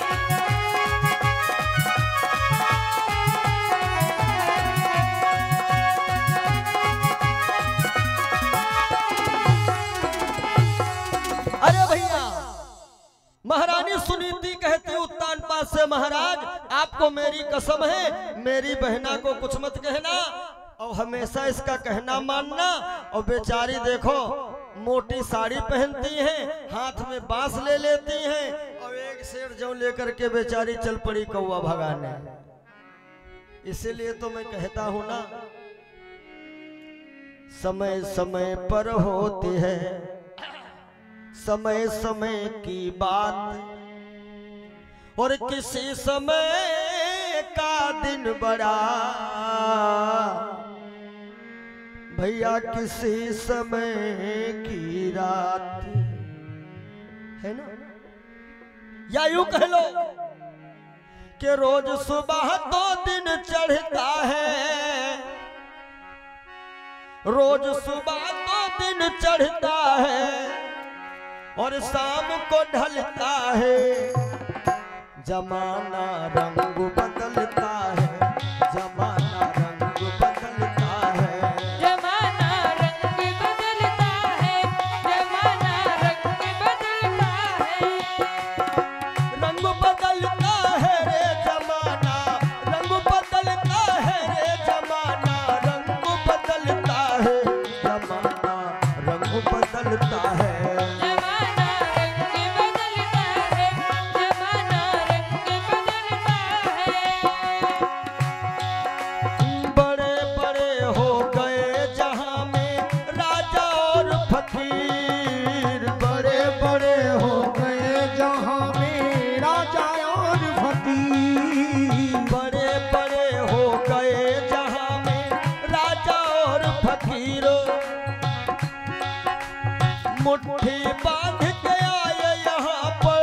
S1: अरे भैया महारानी सुनीति कहती उत्तान पाद से, महाराज आपको मेरी कसम है मेरी बहना को कुछ मत कहना और हमेशा इसका कहना मानना। और बेचारी देखो मोटी साड़ी पहनती हैं, हाथ में बांस ले लेती हैं और एक शेर जौ लेकर के बेचारी चल पड़ी कौवा भगाने। इसीलिए तो मैं कहता हूं ना, समय समय पर होती है समय समय की बात, और किसी समय का दिन बड़ा भैया किसी समय की रात है ना। या यूं कह लो कि रोज सुबह तो दिन चढ़ता है, रोज सुबह तो दिन चढ़ता है और शाम को ढलता है। जमाना रंग बदलता है, जमाना रंग बदलता है,
S2: जमाना रंग बदलता है, जमाना रंग बदलता है,
S1: रंग बदलता है रे जमाना, रंग बदलता है रे जमाना, रंग बदलता है, जमाना रंग बदलता है। मुट्ठी बांध के आए यहाँ पर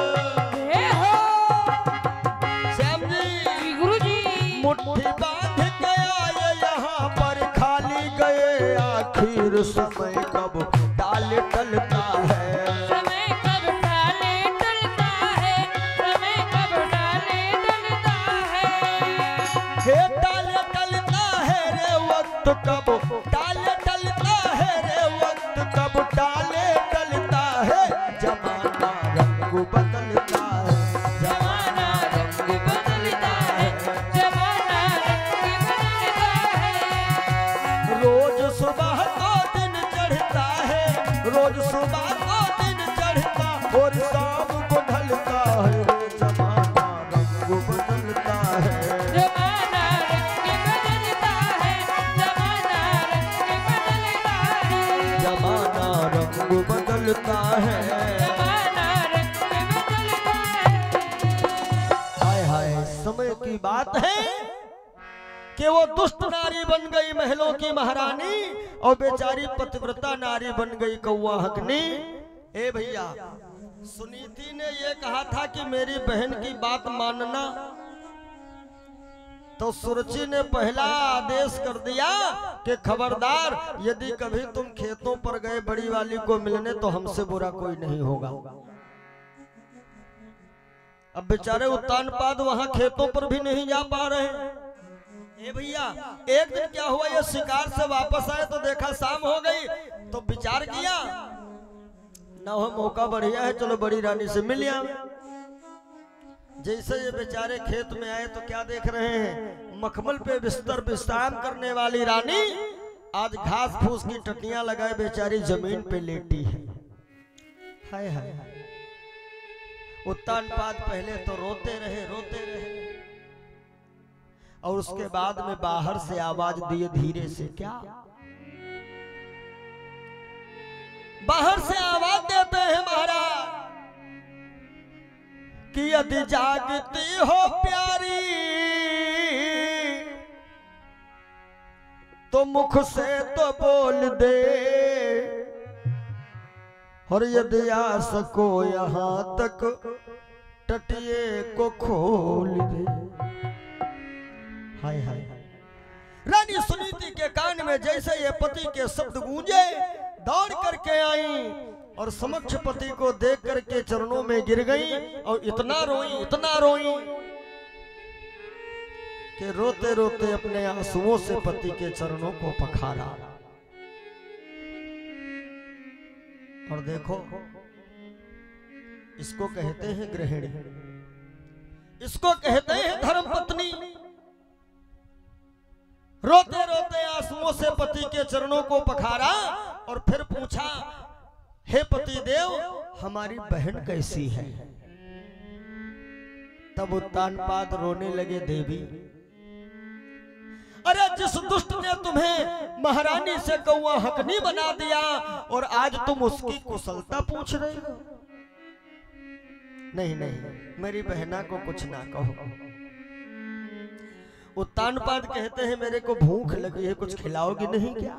S1: श्याम जी,
S2: गुरु जी,
S1: मुट्ठी बांध के आए यहाँ पर, खाली गए आखिर समय कब डाल टलता है,
S2: समय कब डाले डलता है, समय कब डाले डलता है,
S1: हे डाले टलता है रे वक्त कब डाले टलता है रे वक्त कब डाले टलता है। जमाना रंग बदलता है,
S2: जमाना रंग बदलता है, जमाना रंग बदलता है,
S1: रोज सुबह को दिन चढ़ता है, रोज सुबह को दिन चढ़ता और शाम को ढलता है। जमाना रंग बदलता है,
S2: जमाना रंग बदलता है, जमाना रंग बदलता है,
S1: जमाना रंग बदलता है।
S2: जमाना रंग बदलता है।
S1: हाय हाय समय की बात है कि वो दुष्ट नारी बन गई महलों की महारानी और बेचारी पतिव्रता नारी बन गई कौवा हकनी। ए भैया सुनीति ने ये कहा था कि मेरी बहन की बात मानना, तो सुरुचि ने पहला आदेश कर दिया कि खबरदार यदि कभी तुम खेतों पर गए बड़ी वाली को मिलने तो हमसे बुरा कोई नहीं होगा। अब बेचारे उत्तान पाद वहां खेतों पर भी नहीं जा पा रहे। ए भैया एक दिन क्या हुआ, ये शिकार से वापस आए तो देखा शाम हो गई, तो विचार किया ना हो मौका बढ़िया है, चलो बड़ी रानी से मिल लिया। जैसे ये बेचारे खेत में आए तो क्या देख रहे हैं, मखमल पे बिस्तर विश्राम करने वाली रानी आज घास फूस की टटियां लगाए बेचारी जमीन पे लेटी है। हाय हाय हाय। उत्तान पाद पहले तो रोते रहे रोते रहे और उसके बाद में बाहर से आवाज दिए धीरे से, क्या बाहर से आवाज देते हैं महाराज कि यदि जागती हो प्यारी तो मुख से तो बोल दे, और यदि आ सको यहाँ तक टटिए को खोल दे। हाय हाय। रानी सुनीति के कान में जैसे ये पति के शब्द गूंजे, दौड़ करके आई और समक्ष पति को देख करके चरणों में गिर गई और इतना रोई इतना रोई कि रोते रोते अपने आंसुओं से पति के चरणों को पखारा। और देखो, इसको कहते हैं गृहिणी, इसको कहते हैं धर्मपत्नी। रोते रोते आंसुओं से पति के चरणों को पखारा और फिर पूछा, हे पति देव, हमारी बहन कैसी है? तब उत्तानपाद रोने लगे, देवी, अरे जिस दुष्ट ने तुम्हें महारानी से कौआ हकनी बना दिया और आज तुम उसकी कुशलता पूछ रहे हो। नहीं नहीं, मेरी बहना को कुछ ना कहो। उत्तानपाद कहते हैं, मेरे को भूख लगी है, कुछ खिलाओगी नहीं क्या?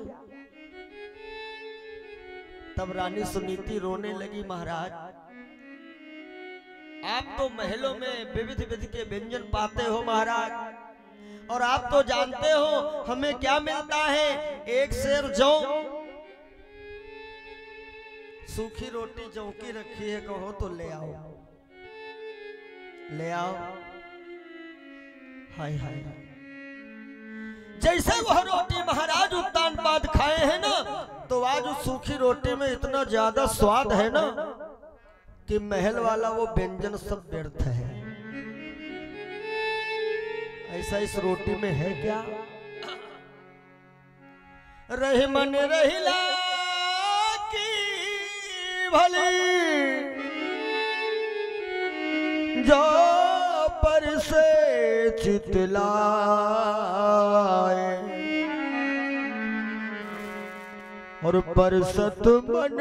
S1: तब रानी सुनीति रोने लगी, महाराज आप तो महलों में विविध विधि के व्यंजन पाते हो महाराज, और आप तो जानते हो हमें क्या मिलता है, एक शेर जौ, सूखी रोटी जौ की रखी है, कहो तो ले आओ ले आओ। हाय हाय। जैसे वह रोटी महाराज उत्तानपाद खाए हैं ना, तो आज उस सूखी रोटी में इतना ज्यादा स्वाद है ना कि महल वाला वो व्यंजन सब व्यर्थ है। ऐसा इस रोटी में है क्या? रही मन रहिला की भली जो पर से चितलाए, और परसत मन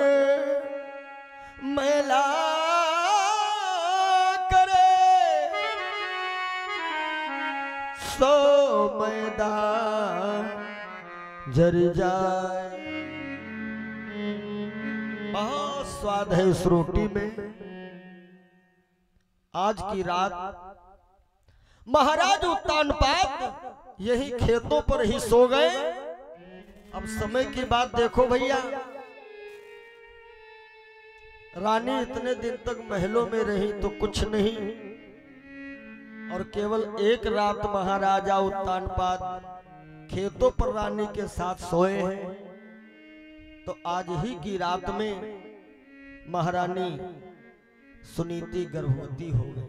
S1: मैला सो मैदान जर जाए। बहुत स्वाद है इस रोटी में। आज की रात महाराज उत्तानपाद यही खेतों पर ही सो गए। अब समय की बात देखो भैया, रानी इतने दिन तक महलों में रही तो कुछ नहीं, और केवल एक रात महाराजा उत्तानपाद खेतों पर रानी के साथ सोए हैं। तो आज ही की रात में महारानी सुनीति गर्भवती हो गई।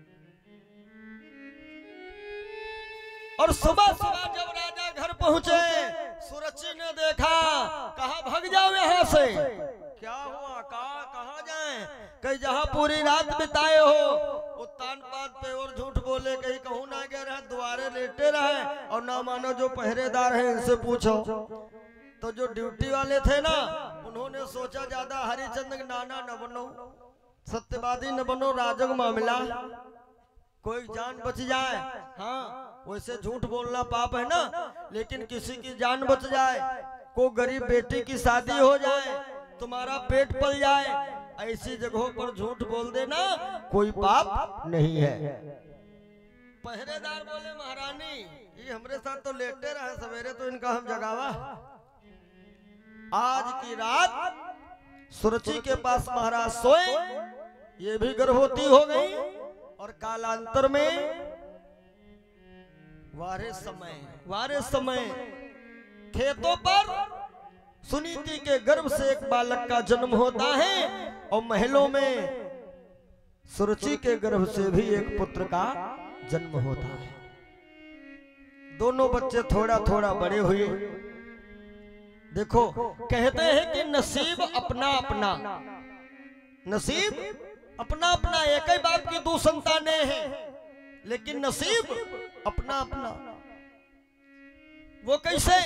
S1: और सुबह सुबह जब राजा घर पहुंचे, सुरची ने देखा, कहा भाग जाओ यहाँ से। क्या हुआ? कहा कहाँ जाएं? कहीं जहाँ पूरी रात बिताए हो। उत्तानपाद पे और झूठ बोले, कहीं कहूँ ना गए रहे, द्वारे लेटे रहे, और ना मानो जो पहरेदार हैं इनसे पूछो। तो जो ड्यूटी वाले थे ना, उन्होंने सोचा ज्यादा हरिचंद्र नाना न बनो, सत्यवादी न बनो, राजग मामला, कोई जान बच जाए। हाँ, वैसे झूठ बोलना पाप है ना, लेकिन किसी की जान बच जाए, को गरीब बेटी की शादी हो जाए, तुम्हारा पेट पल जाए, ऐसी जगहों पर झूठ बोल देना कोई पाप नहीं है। पहरेदार बोले, महारानी ये हमरे साथ तो लेटे रहे, सवेरे तो इनका हम जगावा। आज की रात सुरची के पास महाराज सोए, ये भी गर्भवती हो गई, और कालांतर में वारे समय वारे समय खेतों पर सुनीति के गर्भ से एक बालक का जन्म होता है, और महलों में सुरुचि के गर्भ से भी एक पुत्र का जन्म होता है। दोनों बच्चे थोड़ा थोड़ा बड़े हुए। देखो, कहते हैं कि नसीब अपना अपना, नसीब अपना अपना, एक ही बाप की दो संतानें हैं, लेकिन नसीब अपना अपना। वो कैसे?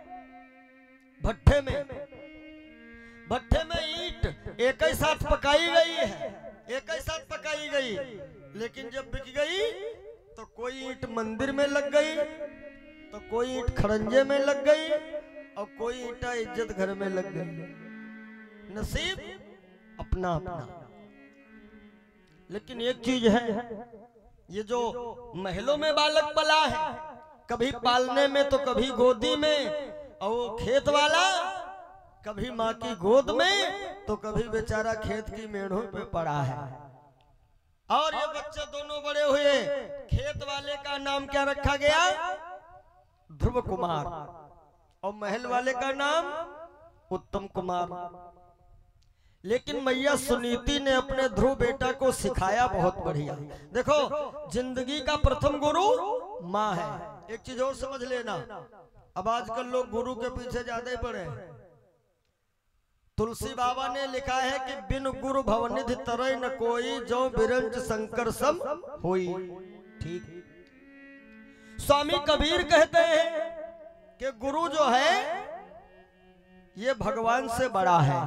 S1: भट्ठे में भट्ठे में ईंट एक ही साथ पकाई गई है, एक ही साथ पकाई गई, लेकिन जब बिक गई तो कोई ईंट मंदिर में लग गई, तो कोई ईंट खड़ंजे में लग गई, और कोई ईंटा इज्जत घर में लग गई। नसीब अपना अपना। लेकिन एक चीज है, ये जो महलों में बालक पला है, कभी पालने में तो कभी गोदी में, और वो खेत वाला कभी माँ की गोद में तो कभी बेचारा खेत की मेढ़ों पे पड़ा है। और ये बच्चे दोनों बड़े हुए। खेत वाले का नाम क्या रखा गया? ध्रुव कुमार, और महल वाले का नाम उत्तम कुमार। लेकिन मैया सुनीति ने अपने ध्रुव बेटा को सिखाया बहुत बढ़िया। देखो, जिंदगी का प्रथम गुरु माँ है। एक चीज और समझ लेना, अब आजकल लोग गुरु के पीछे ज्यादा ही पड़े हैं। तुलसी बाबा ने लिखा है कि बिन गुरु भवनिधि तरय न कोई, जो बिरंज शंकर सम होई। ठीक। स्वामी कबीर कहते हैं कि गुरु जो है ये भगवान से बड़ा है।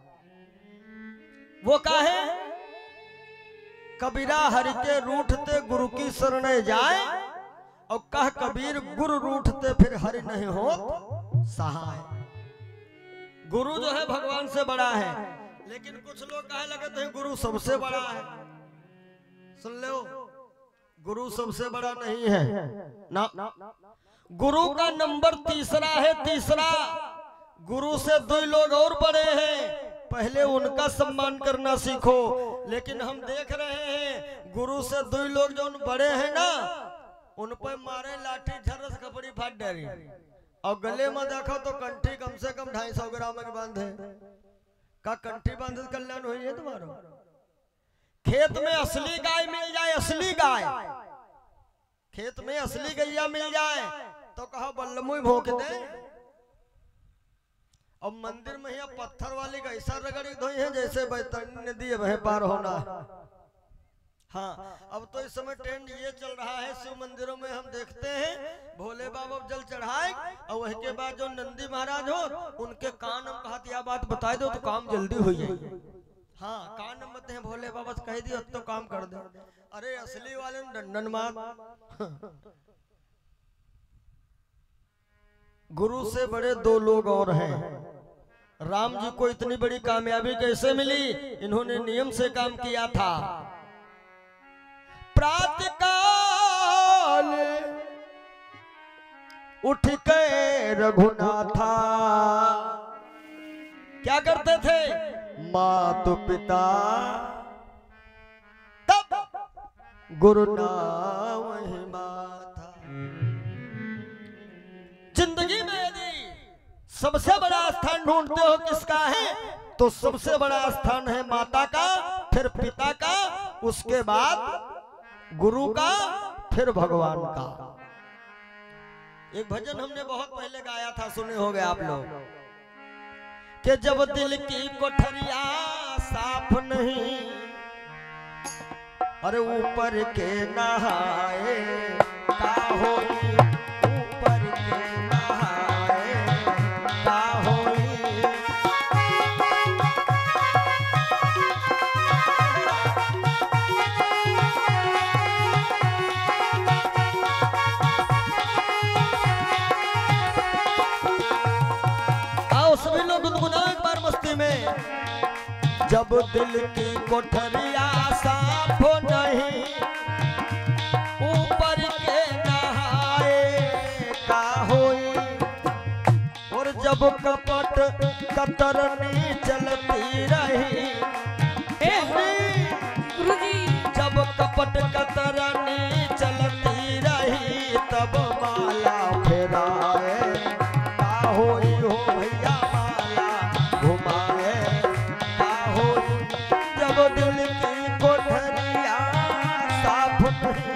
S1: वो का है? कबीरा हरि के रूठते गुरु की शरण जाए, और कह कबीर गुरु रूठते फिर हरि नहीं हो सहाय। गुरु जो है भगवान से बड़ा है, लेकिन कुछ लोग कहे लगते हैं गुरु सबसे बड़ा है। सुन लो, गुरु सबसे बड़ा नहीं है ना, ना। गुरु का नंबर तीसरा है, तीसरा। गुरु से दो लोग और बड़े हैं, पहले उनका सम्मान करना सीखो। लेकिन हम देख रहे हैं गुरु से दो लोग जो बड़े हैं ना, उन पर मारे लाठी झरस कपड़ी फाट डरी, और गले में देखो तो कंठी कम से कम ढाई सौ ग्राम की बांधे। का कंठी बांधे कल्याण हुई है तुम्हारा? खेत में असली गाय मिल जाए, असली गाय खेत में असली गैया मिल जाए तो कहा बल्लमुई भोंक दे। अब मंदिर में यहाँ पत्थर वाली का ऐसा रगड़ी धोई है जैसे बैतरणी नदी वह पार होना। हाँ, अब तो इस समय ट्रेंड ये चल रहा है, शिव मंदिरों में हम देखते हैं भोले बाबा जल चढ़ाए, और वही के बाद जो नंदी महाराज हो उनके कान में कहा यह बात बता दो तो काम जल्दी हो जाए। हाँ, कान में मत हैं भोले बाबा कह दियो तो काम कर दे। अरे असली वाले दंडन मार। गुरु से बड़े दो लोग और हैं। राम जी को इतनी बड़ी कामयाबी कैसे मिली? इन्होंने नियम से काम किया था। प्रातःकाल उठ के रघुनाथा क्या करते थे? मातु पिता तब गुरु नाम ही माथा। जिंदगी में यदि सबसे बड़ा स्थान ढूंढते हो किसका है, तो सबसे बड़ा स्थान है माता का, फिर पिता का, उसके बाद गुरु का, फिर भगवान का। एक भजन हमने बहुत पहले गाया था, सुने होंगे आप लोग, कि जब दिल की कोठरिया साफ नहीं, अरे ऊपर के नहाए का होई, ऊपर के नहाए का होई। आओ सभी लोग गुनगुनाओ एक बार मस्ती में। जब दिल की कोठरिया साफ नहीं, ऊपर के नहाए का होई। और जब कपट कतरनी चलती रही, जब कपट कतरनी चलती रही, तब माला फेराए का होई हो भैया, माला घुमाए का होई। जब दिल की कोठरिया साफ नहीं,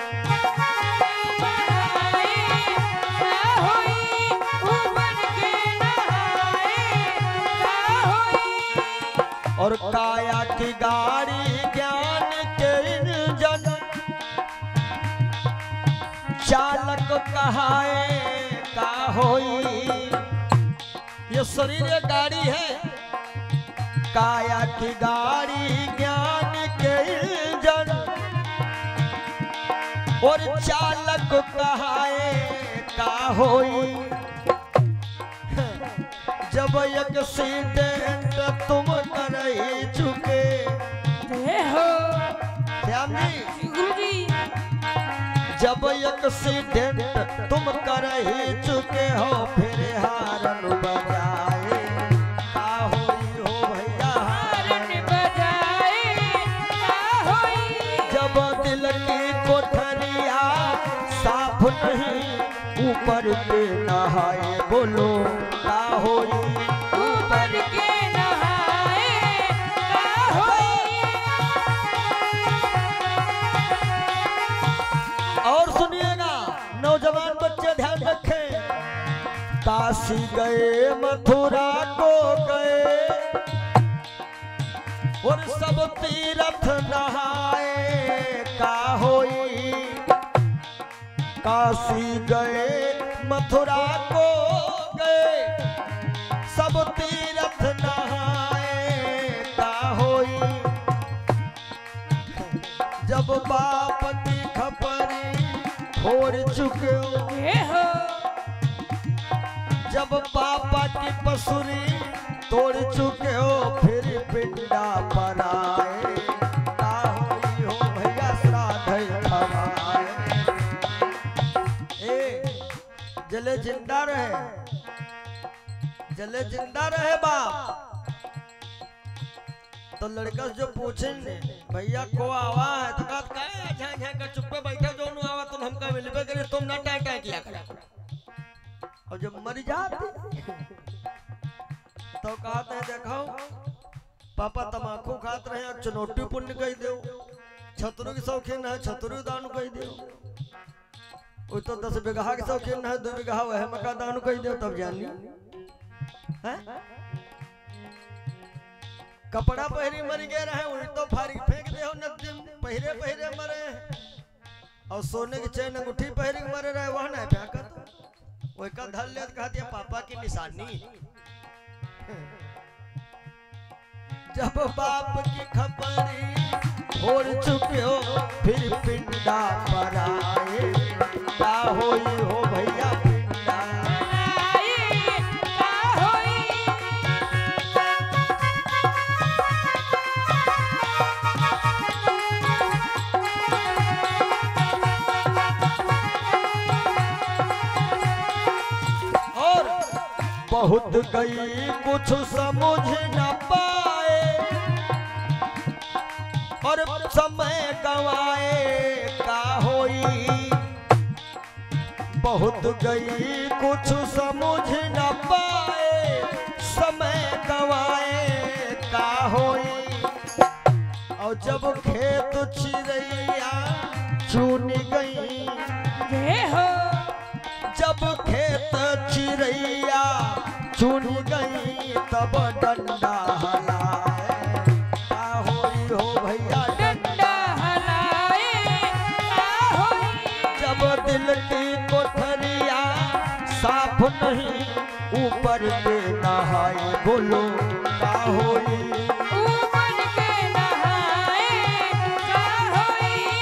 S1: और काया की गाड़ी ज्ञान के इंजन, चालक कहाए का होई। ये शरीर एक गाड़ी है, काया की गाड़ी ज्ञान के इंजन, और चालक कहाए का होई। जब एक एक्सीडेंट तुम कर चुके
S2: जय हो
S1: श्याम जी
S2: गुरुजी।
S1: जब एक्सीडेंट तुम कर ही चुके हो फिर हारन बजाए का होई हो भैया
S2: हारन बजाए का होई।
S1: जब दिल की कोठरिया साफ नहीं ऊपर के नहाए बोलो का होई
S2: ऊपर के नहाए का होई।
S1: और सुनिएगा नौजवान बच्चे ध्यान रखें। काशी गए मथुरा को गए और सब तीर्थ नहाए का होई। काशी गए मथुरा को गए सब तीर्थ नहाए का होई। जब बाप की खपरी फोड़ चुके हो
S2: जय हो
S1: जब पापा की पसुरी तोड़ चुके हो फिर पिंडा पर आए का होई हो भैया श्राद्ध खवाए। ए जले जिंदा रहे जले जिंदा रहे बाप तो लड़का जो पूछेंगे भैया को आवा है तो कहत का झा झा कर चुप पे बैठे जो नु आवा तुम हमका मिलबे करे तुम ना टाटा किया करा। और जब मर जाते तो कहते हैं देखो पापा तमाकू खात रहे और चुनौती पुण्य कह दो छतरू की शौकीन है छतरू दान कह दो वो तो दस बीघा के शौकीन है दो बीघा वह मका दान कह दो तब जानी है। कपड़ा पहरी मर गए रहे वही तो फारी फेंक दे हो नदी पहरे पहरे मरे और सोने की चैन अंगूठी पहरी मरे रहे वह नहीं फेंकत वही का धर ले कहती है पापा की निशानी। जब बाप की खपरी फोड़ चुके हो फिर पिंडा पर आए का होई हो भैया पिंडा
S2: आए का होई।
S1: और बहुत गई कुछ समझ न पाए और समय गवाए का होई। बहुत गई कुछ समझ न पाए समय गवाए का होई। और जब खेत चिड़ैया चुन गई
S2: जय हो
S1: जब खेत चिड़ैया चुन गई तब डंडा हलाए का होई हो भैया
S2: डंडा हलाए का होई।
S1: जब दिल की कोठरिया साफ नहीं ऊपर के नहाए बोलो का होई
S2: ऊपर के नहाए का होई।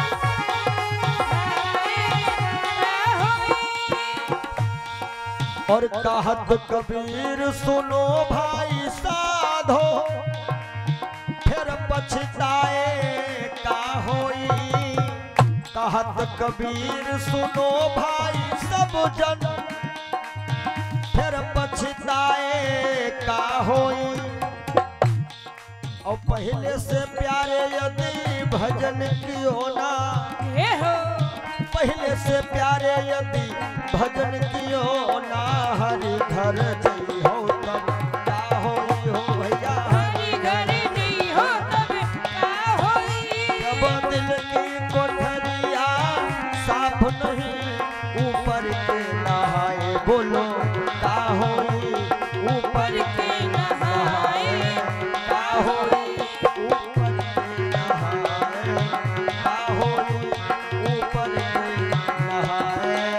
S2: का होई।
S1: और कहत कबीर सुनो भाई साधो फिर पछताए का होई। कहत कबीर सुनो भाई सब जन फिर पछताए का होई। और पहले से प्यारे यदि भजन की होना
S2: जय हो
S1: पहले से प्यारे यदि भजन कियो ना हरि घर जई हो तब क्या होई हो भैया
S2: हरि घर नहीं हो तब का होई।
S1: जब दिल की कोठरिया साफ नहीं ऊपर के नहाए बोलो का होई ऊपर के नहाए का होई ऊपर के नहाए का होई ऊपर के नहाए।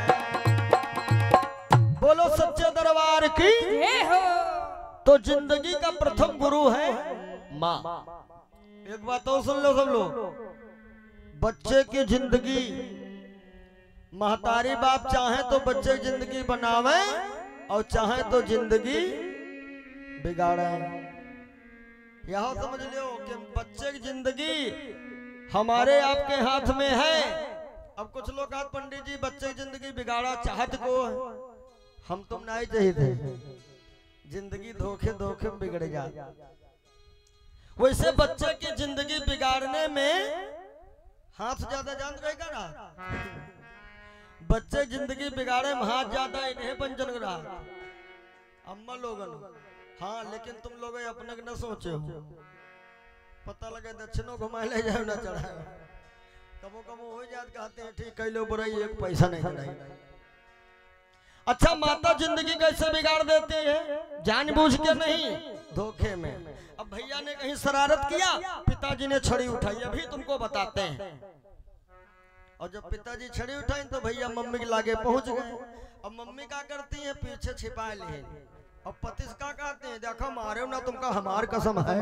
S1: बोलो सच्चे दरबार की।
S2: जय हो
S1: तो जिंदगी का प्रथम गुरु है माँ। एक बात और सुन लो सब लोग बच्चे की जिंदगी महतारी बाप चाहे तो बच्चे की जिंदगी बनावे और चाहे तो जिंदगी बिगाड़े। यह समझ लो कि बच्चे की जिंदगी हमारे आपके हाथ में है। अब कुछ लोग कहा पंडित जी बच्चे की जिंदगी बिगाड़ा चाहत को है। हम तुम नहीं चाहिए थे, जिंदगी धोखे धोखे में बिगड़ जा। वैसे बच्चे की जिंदगी बिगाड़ने में हाथ ज्यादा जान रहेगा ना। बच्चे जिंदगी बिगाड़े में हाथ ज्यादा इन्हें पंचन रहा अम्मा लोगन। हाँ लेकिन तुम लोग अपने न सोचे हो, पता लगे दक्षिणों घुमाए ले जाए ना चढ़ाए। कबो कबो हो जात कहते हैं ठीक कई लोग बुराई एक पैसा नहीं चढ़ाई। अच्छा माता जिंदगी कैसे बिगाड़ देती है? जानबूझ के नहीं, धोखे में। अब भैया ने कहीं शरारत किया, पिताजी ने छड़ी उठाई, अभी तुमको बताते हैं। और जब पिताजी छड़ी उठाई तो भैया मम्मी के लागे पहुंच गए। अब मम्मी क्या करती है, पीछे छिपा लिए। अब पति का कहते हैं देखो मारे ना तुमका हमार कसम है।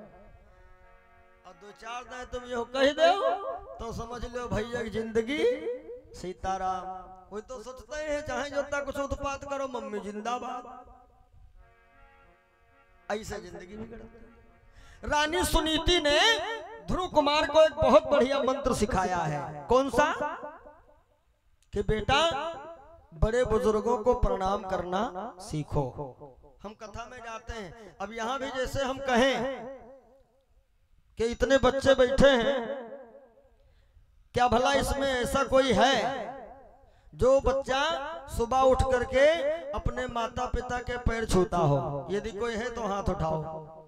S1: और दो चार दिन तुम यो कह दो तो समझ लो भैया की जिंदगी सीताराम। कोई तो सोचते हैं चाहे जोता कुछ उत्पात करो मम्मी जिंदाबाद। ऐसा जिंदगी बिगड़ती। रानी सुनीति ने ध्रुव कुमार को एक बहुत बढ़िया मंत्र सिखाया है। कौन सा? कि बेटा बड़े बुजुर्गों को प्रणाम करना सीखो। हम कथा में जाते हैं। अब यहां भी जैसे हम कहें कि इतने बच्चे बैठे हैं, क्या भला इसमें ऐसा कोई है जो बच्चा सुबह उठ करके अपने माता पिता के पैर छूता हो? यदि कोई है तो हाथ उठाओ।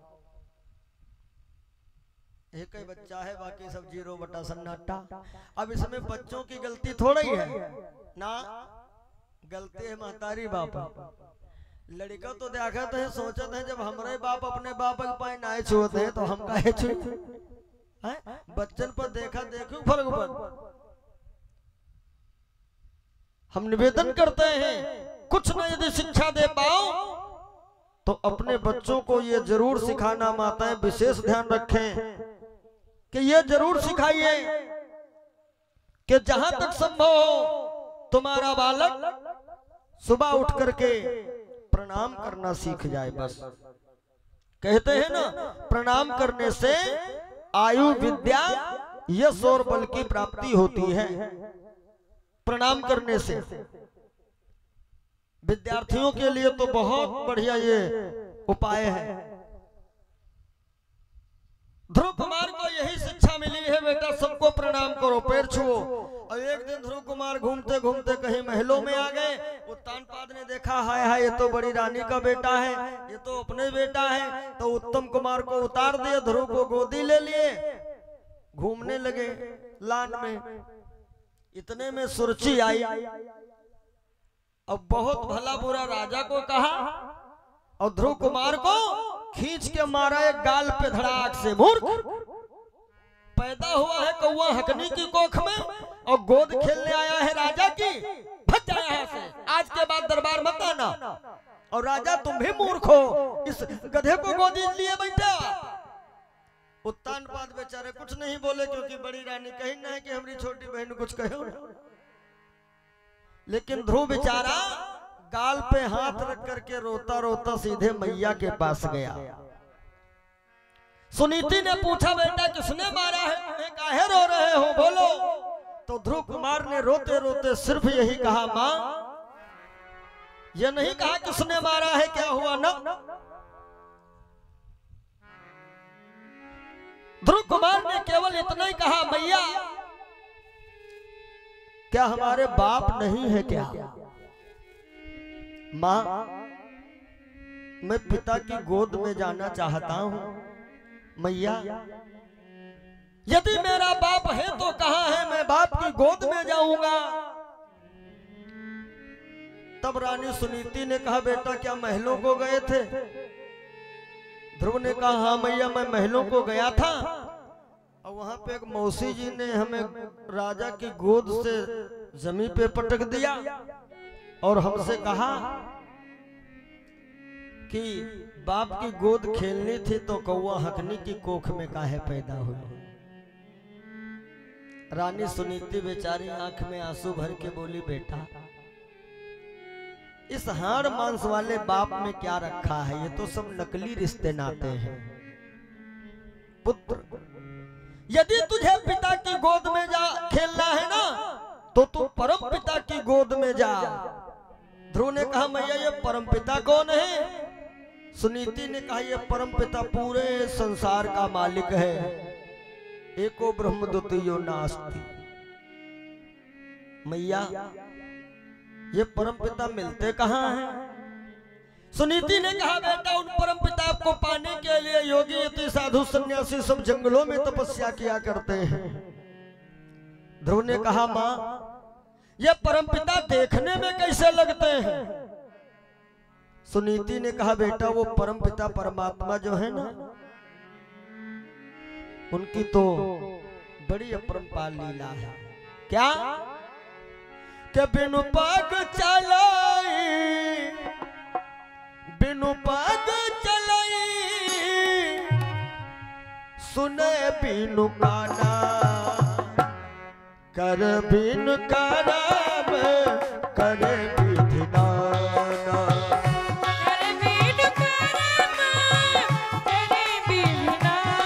S1: एक ही बच्चा है, बाकी सब जीरो बटा सन्नाटा। अब इसमें बच्चों की गलती थोड़ी है ना, गलती है महतारी बाप। लड़का तो देखते हैं सोचते हैं जब हमारे बाप अपने बाप के पाए ना छूते हैं तो हम काहे छू? बच्चन पर देखा देखो फर्क पर। हम निवेदन करते हैं कुछ न यदि शिक्षा दे पाओ तो अपने बच्चों को ये जरूर सिखाना, माताएं विशेष ध्यान रखें कि ये जरूर सिखाइए कि जहां तक संभव हो तुम्हारा बालक सुबह उठ करके प्रणाम करना सीख जाए। बस कहते हैं ना, प्रणाम करने से आयु विद्या यश और बल की प्राप्ति होती है। प्रणाम करने से विद्यार्थियों के लिए तो बहुत बढ़िया ये उपाय है। ध्रुव कुमार को यही शिक्षा मिली है, बेटा सबको प्रणाम करो, पैर छुओ। और एक दिन ध्रुव कुमार घूमते घूमते कहीं महलों में आ गए। उत्तानपाद ने देखा हाय हाय ये तो बड़ी रानी का बेटा है, ये तो अपने बेटा है। तो उत्तम कुमार को उतार दिया, ध्रुव को गोदी ले लिए, घूमने लगे लान में। इतने में सुरची आई। अब बहुत भला बुरा राजा को कहा और ध्रुव कुमार को खींच के मारा एक गाल पे धड़ाक से। मूर्ख, पैदा हुआ है कौवा हकनी की कोख में और गोद खेलने आया है राजा की। भग जा यहाँ से, आज के बाद दरबार मत आना। और राजा तुम भी मूर्ख हो, इस गधे को गोदी लिए बैठा। उत्तानपाद बेचारे कुछ नहीं बोले क्योंकि बड़ी रानी कहीं ना है कि हमारी छोटी बहन कुछ कहो। लेकिन ध्रुव बेचारा गाल पे हाथ रख करके रोता रोता सीधे मैया के पास गया। सुनीति ने पूछा बेटा किसने मारा है, काहे रो रहे हो, बोलो। तो ध्रुव कुमार ने रोते रोते सिर्फ यही कहा, मां यह नहीं कहा किसने मारा है, क्या हुआ ना। ध्रुव कुमार ने केवल इतना ही कहा, मैया क्या हमारे बाप नहीं है क्या? मां मैं पिता की गोद में जाना चाहता हूं। मैया यदि मेरा बाप है तो कहां है, मैं बाप की गोद में जाऊंगा। तब रानी सुनीति ने कहा, बेटा क्या महलों को गए थे? ध्रुव ने कहा, हाँ मैया मैं महलों को गया था और वहां पे एक मौसी जी ने हमें राजा की गोद से जमीन पे पटक दिया और हमसे कहा कि बाप की गोद खेलनी थी तो कौवा हकनी की कोख में काहे पैदा हुई। रानी सुनीति बेचारी आंख में आंसू भर के बोली, बेटा इस हाड़ मांस वाले बाप में क्या रखा है, ये तो सब नकली रिश्ते नाते हैं। पुत्र, यदि तुझे पिता की गोद में जा खेलना है ना तो तू परम पिता की गोद में जा। ध्रुव ने कहा मैया ये परम पिता कौन है? सुनीति ने कहा ये परम पिता पूरे संसार का मालिक है, एको ब्रह्म द्वितीयो नास्ति। मैया ये परम पिता मिलते कहाँ हैं? सुनीति ने कहा बेटा उन परम पिता को पाने के लिए योगी यति साधु सन्यासी सब जंगलों में तपस्या किया करते हैं। ध्रुव ने कहा माँ ये परम पिता देखने में कैसे लगते हैं? सुनीति ने कहा बेटा वो परम पिता परमात्मा जो है ना उनकी तो बड़ी अपरंपार लीला है। क्या कि बिनु पग चलाई बिनु पग चलाई सुने बिनु काना कर बिनु करम करे विधि नाना।
S2: कर बिनु करम करे विधि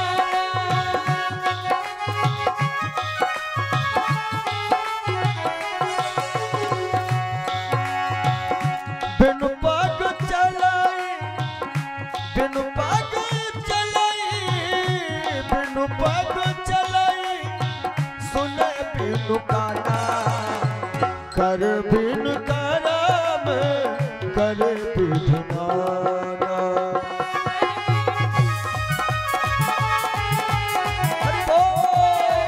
S1: बिनु पग चलाई बिनु पग चलाई बिनु पग चलाई सुने बिनु काना कर बिनु करम कर विधि नाना। हरि बोल।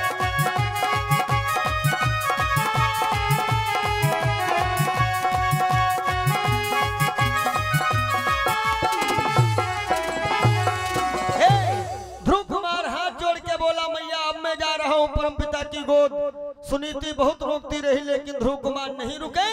S1: ध्रुव कुमार हाथ जोड़ के बोला मैया अब मैं जा रहा हूं परम पिता की गोद। सुनीति बहुत रोकती रही लेकिन ध्रुव कुमार नहीं रुके।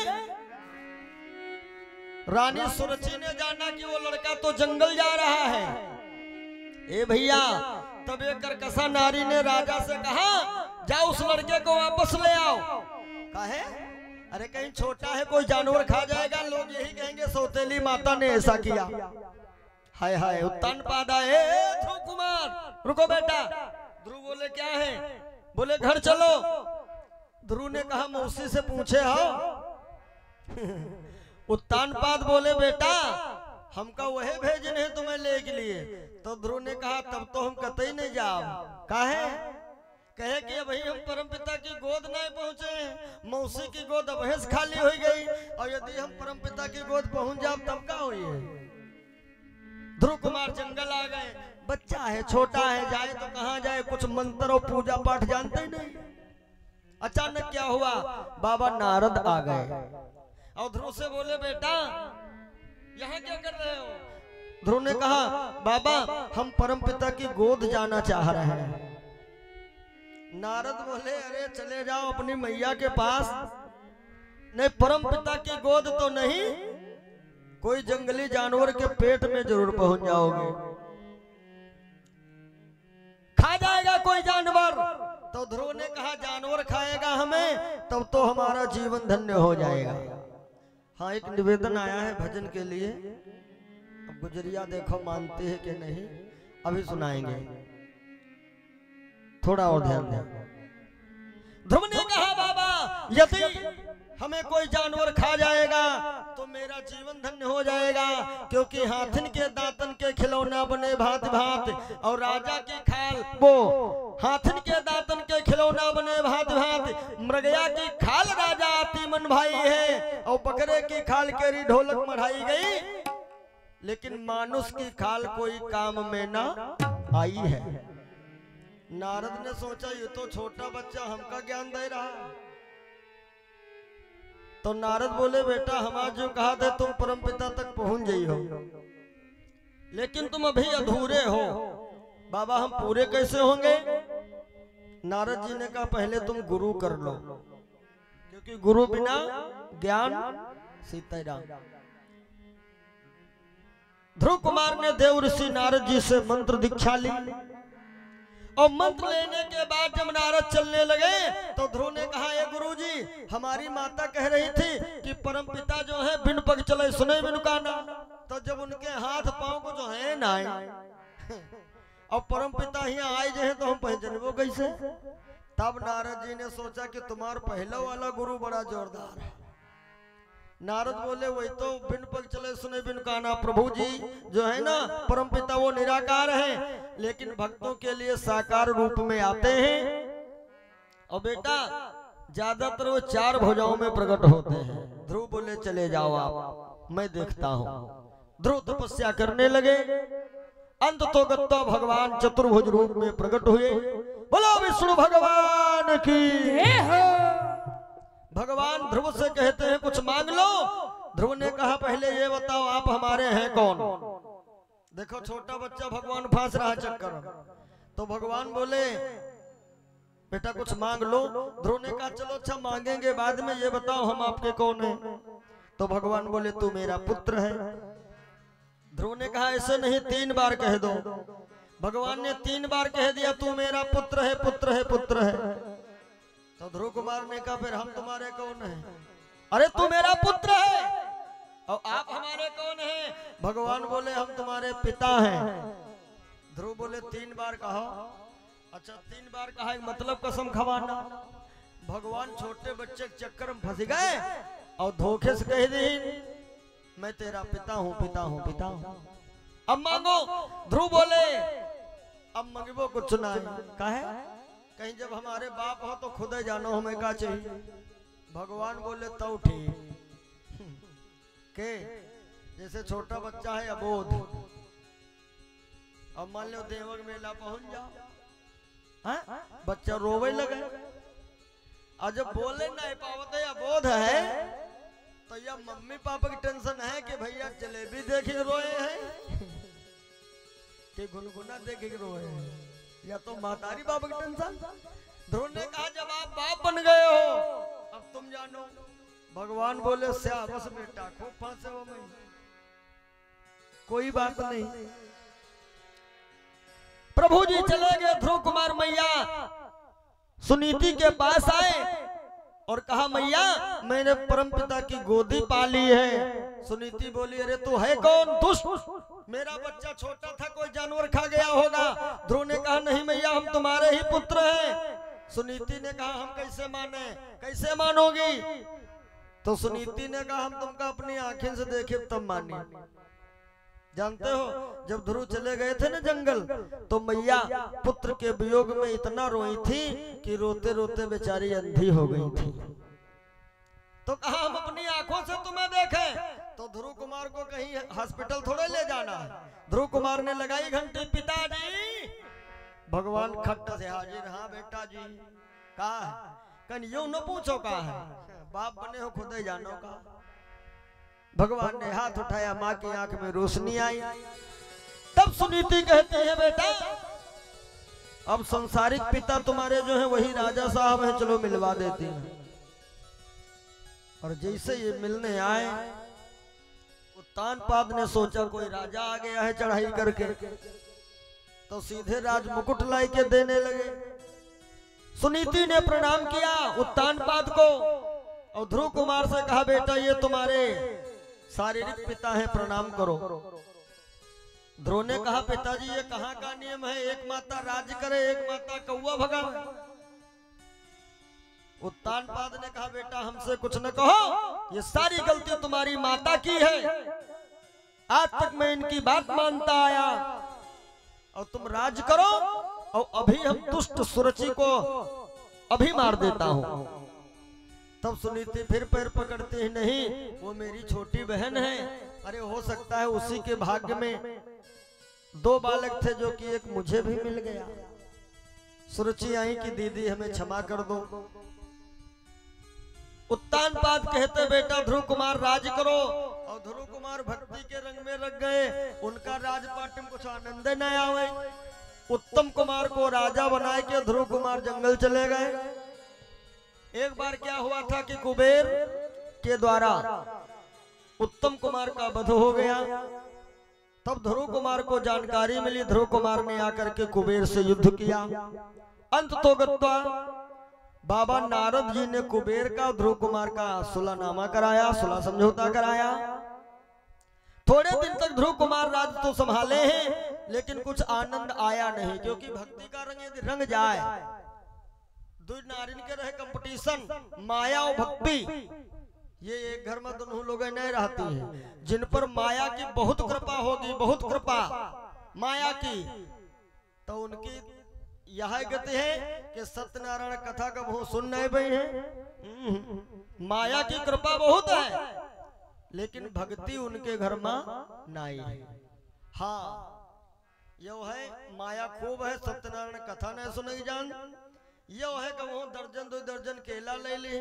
S1: रानी सुरची ने जाना कि वो लड़का तो जंगल जा रहा है। ए भैया तब एक करकसा नारी ने राजा से कहा जाओ उस लड़के को वापस ले आओ। काहे? अरे कहीं छोटा है कोई जानवर खा जाएगा, लोग यही कहेंगे सौतेली माता ने ऐसा किया। हाय हाय उत्तान पादा है। ध्रुव कुमार रुको बेटा। ध्रुव बोले क्या है? बोले घर चलो। ध्रुव ने कहा मौसी से पूछे हो। उत्तान पाद बोले बेटा हमका वही भेजने हैं तुम्हें ले के लिए। तो ध्रुव ने कहा तब तो हम कतई नहीं जाओ। काहे? कहे कि भाई हम परम पिता की गोद नहीं पहुंचे हैं, मौसी की गोद अबहेस खाली हो गई और यदि हम परम पिता की गोद पहुंच जाओ तब क्या हुई है? ध्रुव कुमार जंगल आ गए। बच्चा है छोटा है जाए तो कहाँ जाए, कुछ मंत्र और पूजा पाठ जानते ही नहीं। अचानक क्या हुआ? बाबा नारद आ गए और ध्रुव से बोले बेटा यहाँ क्या कर रहे हो? ध्रुव ने कहा बाबा हम परम पिता की गोद जाना चाह रहे हैं। नारद बोले अरे चले जाओ अपनी मैया के पास। नहीं परम पिता की गोद तो नहीं, कोई जंगली जानवर के पेट में जरूर पहुंच जाओगे, खा जाएगा कोई जानवर। तो ध्रुव ने कहा जानवर खाएगा हमें तब तो हमारा जीवन धन्य हो जाएगा। हाँ एक निवेदन आया है भजन के लिए, अब गुजरिया देखो मानते हैं कि नहीं, अभी सुनाएंगे, थोड़ा और ध्यान दें। ध्रुव ने कहा बाबा यदि हमें कोई जानवर खा जाएगा तो मेरा जीवन धन्य हो जाएगा, क्योंकि हाथिन के दांतन के खिलौना बने भांति भांति और राजा की खाल वो हाथिन के दांतन के खिलौना बने भांति भांति। मृगया की खाल राजा आती मन भाई है और बकरे की खाल केरी ढोलक मढ़ाई गई, लेकिन मानुष की खाल कोई काम में ना आई है। नारद ने सोचा ये तो छोटा बच्चा हमका ज्ञान दे रहा है। तो नारद बोले बेटा हमारा जो कहा था तुम परमपिता तक पहुंच गई हो, लेकिन तुम अभी अधूरे हो। बाबा हम पूरे कैसे होंगे? नारद जी ने कहा पहले तुम गुरु कर लो, क्योंकि गुरु बिना ज्ञान सीताराम। ध्रुव कुमार ने देव ऋषि नारद जी से मंत्र दीक्षा ली और मंत्र लेने के बाद जब नारद चलने लगे तो ध्रुव ने कहा ये गुरुजी हमारी माता कह रही थी कि परम पिता जो है बिन पग चले सुने बिन काना। तो जब उनके हाथ पांव को जो है ना और परम पिता यहाँ आए जे तो हम पहचानबो कैसे। तब नारद जी ने सोचा कि तुम्हारा पहला वाला गुरु बड़ा जोरदार है। नारद बोले वही तो बिन पग चले सुने बिन काना। प्रभु जी जो है ना परम पिता वो निराकार है, लेकिन भक्तों के लिए साकार रूप में आते हैं। और बेटा ज्यादातर वो चार भुजाओं में प्रकट होते हैं। ध्रुव बोले चले जाओ आप, मैं देखता हूँ। ध्रुव तपस्या करने लगे। अंत तो गत्ता भगवान चतुर्भुज रूप में प्रकट हुए। बोलो विष्णु भगवान की। भगवान ध्रुव से कहते हैं कुछ मांग लो। ध्रुव ने कहा पहले ये बताओ आप हमारे हैं कौन। देखो छोटा बच्चा भगवान फांस रहा चक्कर। तो भगवान बोले बेटा कुछ मांग लो। ध्रुव ने कहा चलो अच्छा मांगेंगे बाद में, ये बताओ हम आपके कौन हैं। तो भगवान बोले तू मेरा पुत्र है। ध्रुव ने कहा ऐसे नहीं, तीन बार कह दो। भगवान ने तीन बार कह दिया तू मेरा पुत्र है, पुत्र है, पुत्र है। तो ध्रुव कुमार ने कहा फिर हम तुम्हारे कौन हैं। अरे तू मेरा पुत्र है और आप हमारे कौन हैं। भगवान बोले हम तुम्हारे पिता हैं। ध्रुव बोले तीन बार कहा। अच्छा तीन बार कहा मतलब कसम खवाना। भगवान छोटे बच्चे के चक्कर में फंस गए और धोखे से कह दी मैं तेरा पिता हूँ, पिता हूँ, पिता हूँ। अब मांगो। ध्रुव बोले अब मंगबो कुछ ना कहे, कहीं जब हमारे बाप हो तो खुद ही जानो हमें क्या चाहिए। भगवान बोले तो ठीक के जैसे छोटा बच्चा है अबोध। अब मान लो देवक मेला पहुंच जाओ, हाँ? बच्चा रोवे लगे और जब बोले नहीं पावते अबोध है तो यह मम्मी पापा की टेंशन है कि भैया जलेबी देखे रोए हैं कि गुनगुना देखे रोए हैं, या तो मातारी बाबा की टेंशन। ध्रुव ने कहा जब आप बाप बन गए हो अब तुम जानो। भगवान बोले श्यावस बेटा खूब फांसे हो मैं, कोई बात नहीं। प्रभु जी चले गए। ध्रुव कुमार मैया सुनीति के पास आए और कहा मैया मैंने परमपिता की गोदी पाली है। सुनीति बोली अरे तू है कौन दुष्ट, मेरा बच्चा छोटा था कोई जानवर खा गया होगा। ध्रुव ने कहा नहीं मैया हम तुम्हारे ही पुत्र हैं। सुनीति ने कहा हम कैसे माने, कैसे मानोगी। तो सुनीति ने कहा हम तुमका अपनी आंखें से देखे तब माने। जानते हो जब ध्रुव चले गए थे ना जंगल तो मैया पुत्र के वियोग में इतना रोई थी कि रोते रोते बेचारी अंधी हो गई थी। तो कहा हम अपनी आंखों से तुम्हें देखें। तो ध्रुव कुमार को कहीं हॉस्पिटल थोड़े ले जाना है। ध्रुव कुमार ने लगाई घंटी पिताजी। भगवान खट्टा से हाजिर। हाँ बेटा जी कहा है, कहीं यूं न पूछो कहा है, बाप बने हो खुद ही जानो का। भगवान ने हाथ उठाया, माँ की आंख में रोशनी आई। तब सुनीति कहती है बेटा अब संसारिक पिता तुम्हारे जो है वही राजा साहब हैं, चलो मिलवा देती हैं। और जैसे ये मिलने आए उत्तानपाद ने सोचा कोई राजा आ गया है चढ़ाई करके, तो सीधे राज मुकुट लाई के देने लगे। सुनीति ने प्रणाम किया उत्तानपाद को और ध्रुव कुमार से कहा बेटा ये तुम्हारे शारीरिक पिता हैं, प्रणाम करो। ध्रुव ने कहा पिताजी ये कहाँ का नियम है, एक माता राज्य करे एक माता कौवा भगावे। उत्तानपाद ने कहा बेटा हमसे कुछ न कहो, ये सारी गलती तुम्हारी माता की है। आज तक मैं इनकी बात मानता आया और तुम राज करो और अभी हम दुष्ट सुरचि को अभी मार देता हूं। तब सुनीति फिर पैर पकड़ती है नहीं वो मेरी छोटी बहन है। अरे हो सकता है उसी के भाग्य में दो बालक थे जो कि एक मुझे भी मिल गया। सुरुचि आई कि दीदी हमें क्षमा कर दो। उत्तानपाद कहते बेटा ध्रुव कुमार राज करो और ध्रुव कुमार भक्ति के रंग में लग गए। उनका राजपाट में कुछ आनंद न आवे। उत्तम कुमार को राजा बनाए के ध्रुव कुमार जंगल चले गए। एक बार क्या हुआ था कि कुबेर के द्वारा उत्तम कुमार का वध हो गया। तब ध्रुव कुमार को जानकारी मिली, ध्रुव कुमार ने आकर के कुबेर से युद्ध किया। अंत तो गत्वा बाबा नारद जी ने कुबेर का ध्रुव कुमार का सुलहनामा कराया, सुलह समझौता कराया। थोड़े दिन तक ध्रुव कुमार राज तो संभाले हैं, लेकिन कुछ आनंद आया नहीं, क्योंकि भक्ति का रंग यदि रंग जाए, दो नारिन के रहे कंपटीशन माया और भक्ति, ये एक घर में दोनों लोग नहीं रहती हैं। जिन पर माया की बहुत कृपा होगी, बहुत कृपा माया की, तो उनकी यह गति है कि सत्यनारायण कथा का वो सुन नहीं पाए हैं। माया की कृपा बहुत है, लेकिन भक्ति उनके घर में नहीं है। हाँ, यो है माया खूब है, सत्यनारायण कथा नहीं सुने जान। यो है कि वो दर्जन दो दर्जन केला ले ली,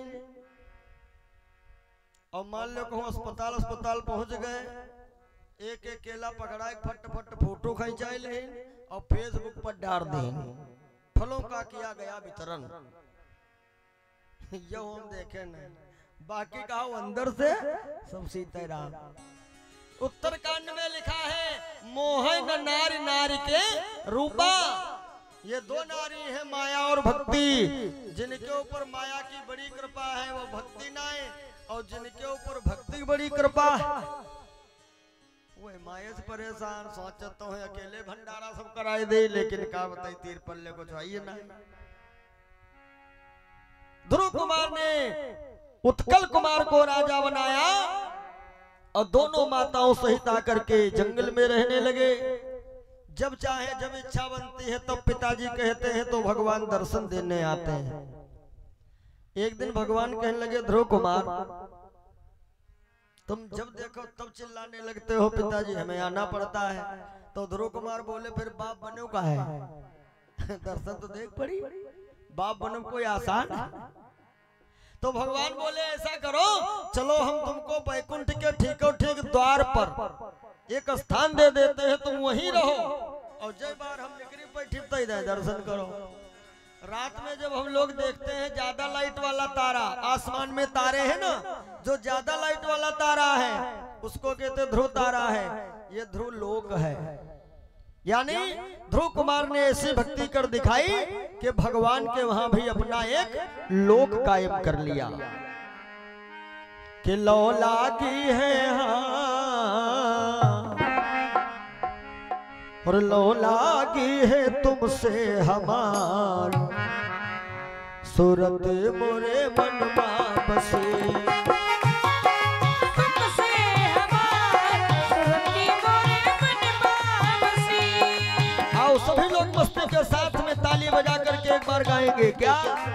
S1: और मान लो कहूँ अस्पताल अस्पताल पहुंच गए, एक एक केला पकड़ा, एक फट फट फोटो खिंचाई ले और फेसबुक पर डाल दे, फलों का किया गया वितरण। यो हम देखे नहीं, बाकी कहा अंदर से सब सीताराम। उत्तरकांड में लिखा है मोहन नारी नारी के रूपा। ये दो नारी है माया और भक्ति, जिनके ऊपर माया की बड़ी कृपा है वो भक्ति नाए, और जिनके ऊपर भक्ति की बड़ी कृपा वो माया से परेशान, सोचता है अकेले भंडारा सब कराए दे, लेकिन का बताई तीर पल्ले को चाहिए ना। ध्रुव कुमार ने उत्कल कुमार को राजा बनाया, और दोनों माताओं सहित आकर के जंगल में रहने लगे। जब चाहे जब इच्छा बनती है तब तो पिताजी कहते हैं तो भगवान दर्शन देने आते हैं। एक दिन भगवान कहने लगे ध्रुव कुमार, तुम जब देखो तब चिल्लाने लगते हो पिताजी हमें आना पड़ता है। तो ध्रुव कुमार बोले फिर बाप बनो का है दर्शन तो देख पड़ी, बाप बनो कोई आसान। तो भगवान बोले ऐसा करो, चलो हम तुमको बैकुंठ के ठीको ठीक द्वार पर एक स्थान दे देते हैं, तुम वहीं रहो, और जय बार हम निकरी पर ठिपते दर्शन करो। रात में जब हम लोग देखते हैं ज्यादा लाइट वाला तारा, आसमान में तारे हैं ना, जो ज्यादा लाइट वाला तारा है उसको कहते ध्रुव तारा है, ये ध्रुव लोक है। यानी ध्रुव कुमार ने ऐसी भक्ति कर दिखाई कि भगवान के वहां भी अपना एक लोक कायम कर लिया। कि लौला की है हाँ और लौला की है तुमसे हमार, सूरत मोरे मन में बसे।
S2: तुमसे हमार सूरत मोरे मन में बसे।
S1: आओ सभी लोग मस्ती के साथ में ताली बजा करके एक बार गाएंगे क्या?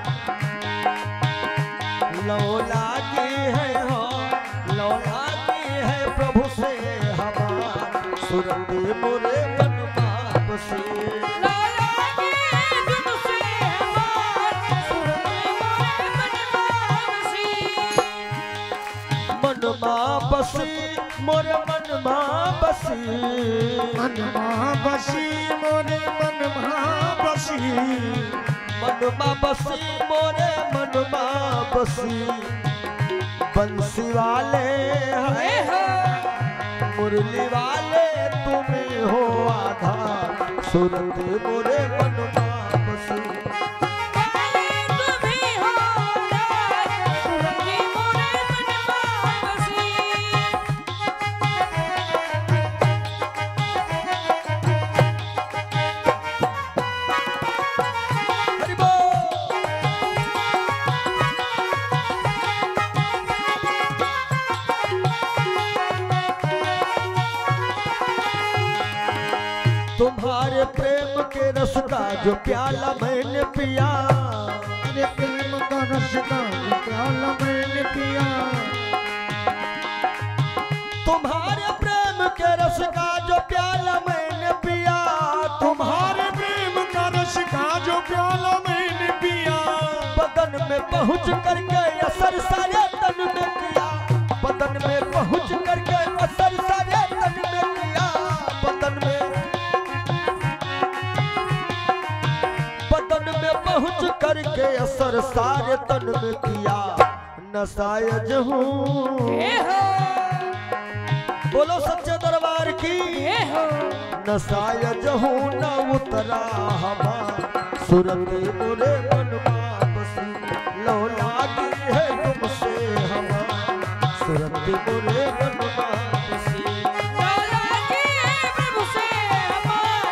S1: लौला की है हो, लौला की है प्रभु से हमार, सूरत मोरे मन में बसे।
S2: लौला की है तुमसे हमार सूरत मोरे मन में बसे।
S1: मन में बसी मोरे मन में बसी,
S3: मन में बसी मोरे मन में बसी,
S1: मन में बसी मोरे मन में बसी। बंसी वाले है मुरली वाले तुम्हें हो आधार, सूरत मोरे मन में बसी।
S2: तुम्ही हो लाल सूरत मोरे मन में बसे।
S1: हरि बोल। तुम्हारे प्रेम के रस का जो प्याला मैंने पिया,
S3: तेरे प्रेम का रस का प्याला मैंने पिया।
S1: तुम्हारे प्रेम के रस का जो प्याला मैंने पिया,
S3: तुम्हारे प्रेम का रस का जो प्याला मैंने पिया।
S1: बदन में पहुंच करके असर सारे तन में किया, बदन में पहुंच करके असर सारे तन में किया। बदन में बदन में पहुंच करके असर सारे तन में किया। नसायज हूँ बोलो सच्चे दरबार की, नसायज हूँ न उतरा हमार, सूरत मोरे मन में बसी। लौला की है तुमसे हमार, सूरत मोरे मन में बसी।
S2: लौला की है प्रभु से हमार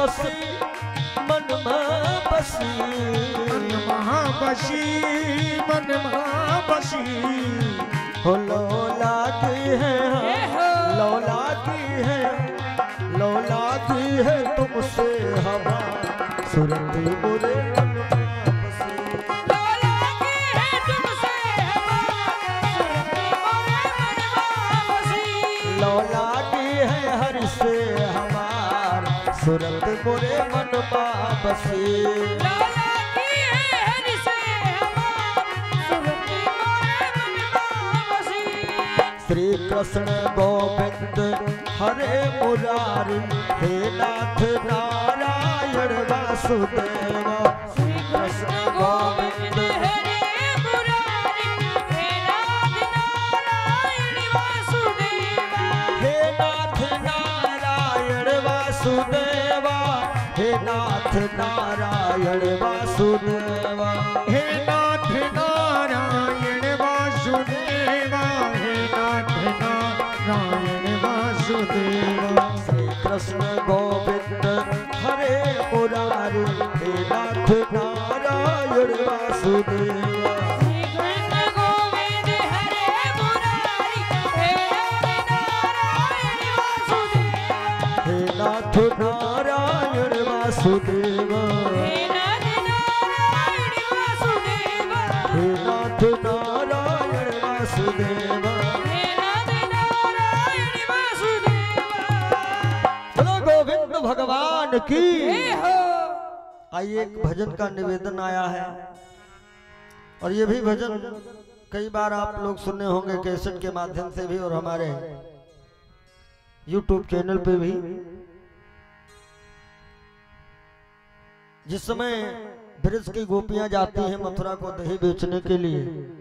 S1: बसी मन में बसी
S3: मन महाबशी मन महाबशी
S1: हो लौला की है लौला की है लौला की है तुमसे हवा सुरती मुरे मन में बसी
S2: लौला की है तुमसे हवा सुरती मोरे मन में बसी
S1: लौला की है हर से हमार सुरत मुरे मन में बसी
S2: लौला की है हरि से हमार सुरती मोरे मन में बसी
S1: श्री कृष्ण गोविंद हरे मुरारी हे नाथ नारायण वासुदेव
S2: श्री कृष्ण गोविंद हरे मुरारी हे नाथ नारायण वासुदेवा
S1: हे नाथ नारायण वासुदेवा हे नाथ नारायण वासुदेवा
S3: हे नाथ नारायण वासुदेवा हे नाथ नारायण वासुदेवा
S1: श्री कृष्ण गोविंद हरे मुरारी हे नाथ नारायण वासुदेवा
S2: श्री कृष्ण गोविंद हरे मुरारी हे नारायण वासुदेवा
S1: हे नाथ नारायण वासुदेवा
S2: हे नाथ नारायण वासुदेवा
S1: हे नाथ नारायण वासुदेवा
S2: हे नाथ नारायण वासुदेवा
S1: बोलो गोविंद भगवान की
S2: हे हो
S1: आइए एक भजन का निवेदन आया है और ये भी भजन कई बार आप लोग सुने होंगे कैसेट के माध्यम से भी और हमारे यूट्यूब चैनल पे भी। जिस समय ब्रज की गोपियां जाती हैं मथुरा को दही बेचने के लिए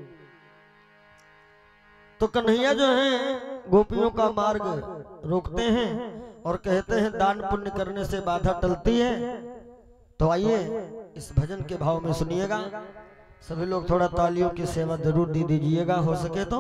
S1: तो कन्हैया जो हैं गोपियों का मार्ग रोकते हैं और कहते हैं दान पुण्य करने से बाधा टलती है। तो आइए इस भजन के भाव में सुनिएगा। सभी लोग थोड़ा तालियों की सेवा जरूर दी दीजिएगा हो सके तो।